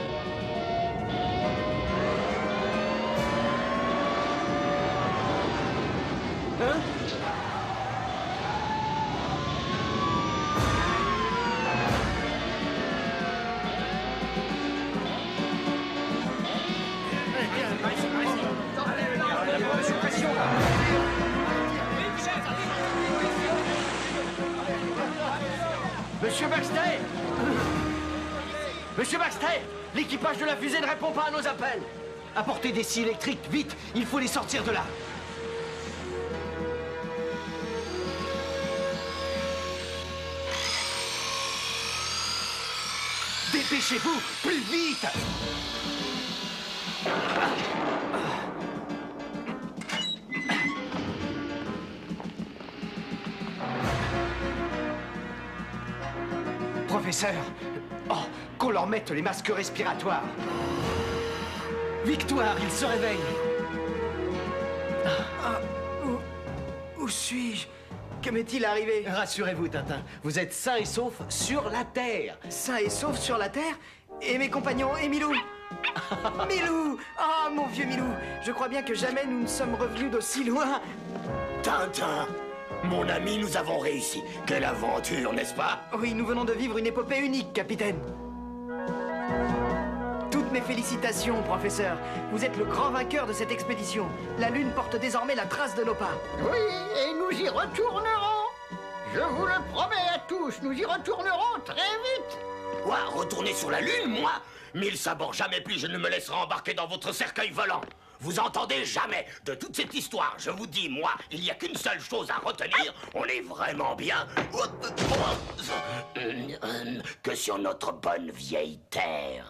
Hein? Monsieur Baxter! Monsieur Baxter! L'équipage de la fusée ne répond pas à nos appels! Apportez des scies électriques, vite! Il faut les sortir de là! Dépêchez-vous! Plus vite! Professeur! Oh, qu'on leur mette les masques respiratoires! Victoire, il se réveille! Ah, où, où suis-je? Que m'est-il arrivé? Rassurez-vous, Tintin, vous êtes sain et sauf sur la Terre! Sain et sauf sur la Terre? Et mes compagnons, et Milou? Milou! Ah, mon vieux Milou! Je crois bien que jamais nous ne sommes revenus d'aussi loin! Tintin! Mon ami, nous avons réussi. Quelle aventure, n'est-ce pas? Oui, nous venons de vivre une épopée unique, capitaine. Toutes mes félicitations, professeur. Vous êtes le grand vainqueur de cette expédition. La Lune porte désormais la trace de nos pas. Oui, et nous y retournerons. Je vous le promets à tous, nous y retournerons très vite. Quoi? Retourner sur la Lune, moi? Mille sabords, jamais plus je ne me laisserai embarquer dans votre cercueil volant. Vous entendez? Jamais. De toute cette histoire, je vous dis, moi, il n'y a qu'une seule chose à retenir. On est vraiment bien que sur notre bonne vieille Terre.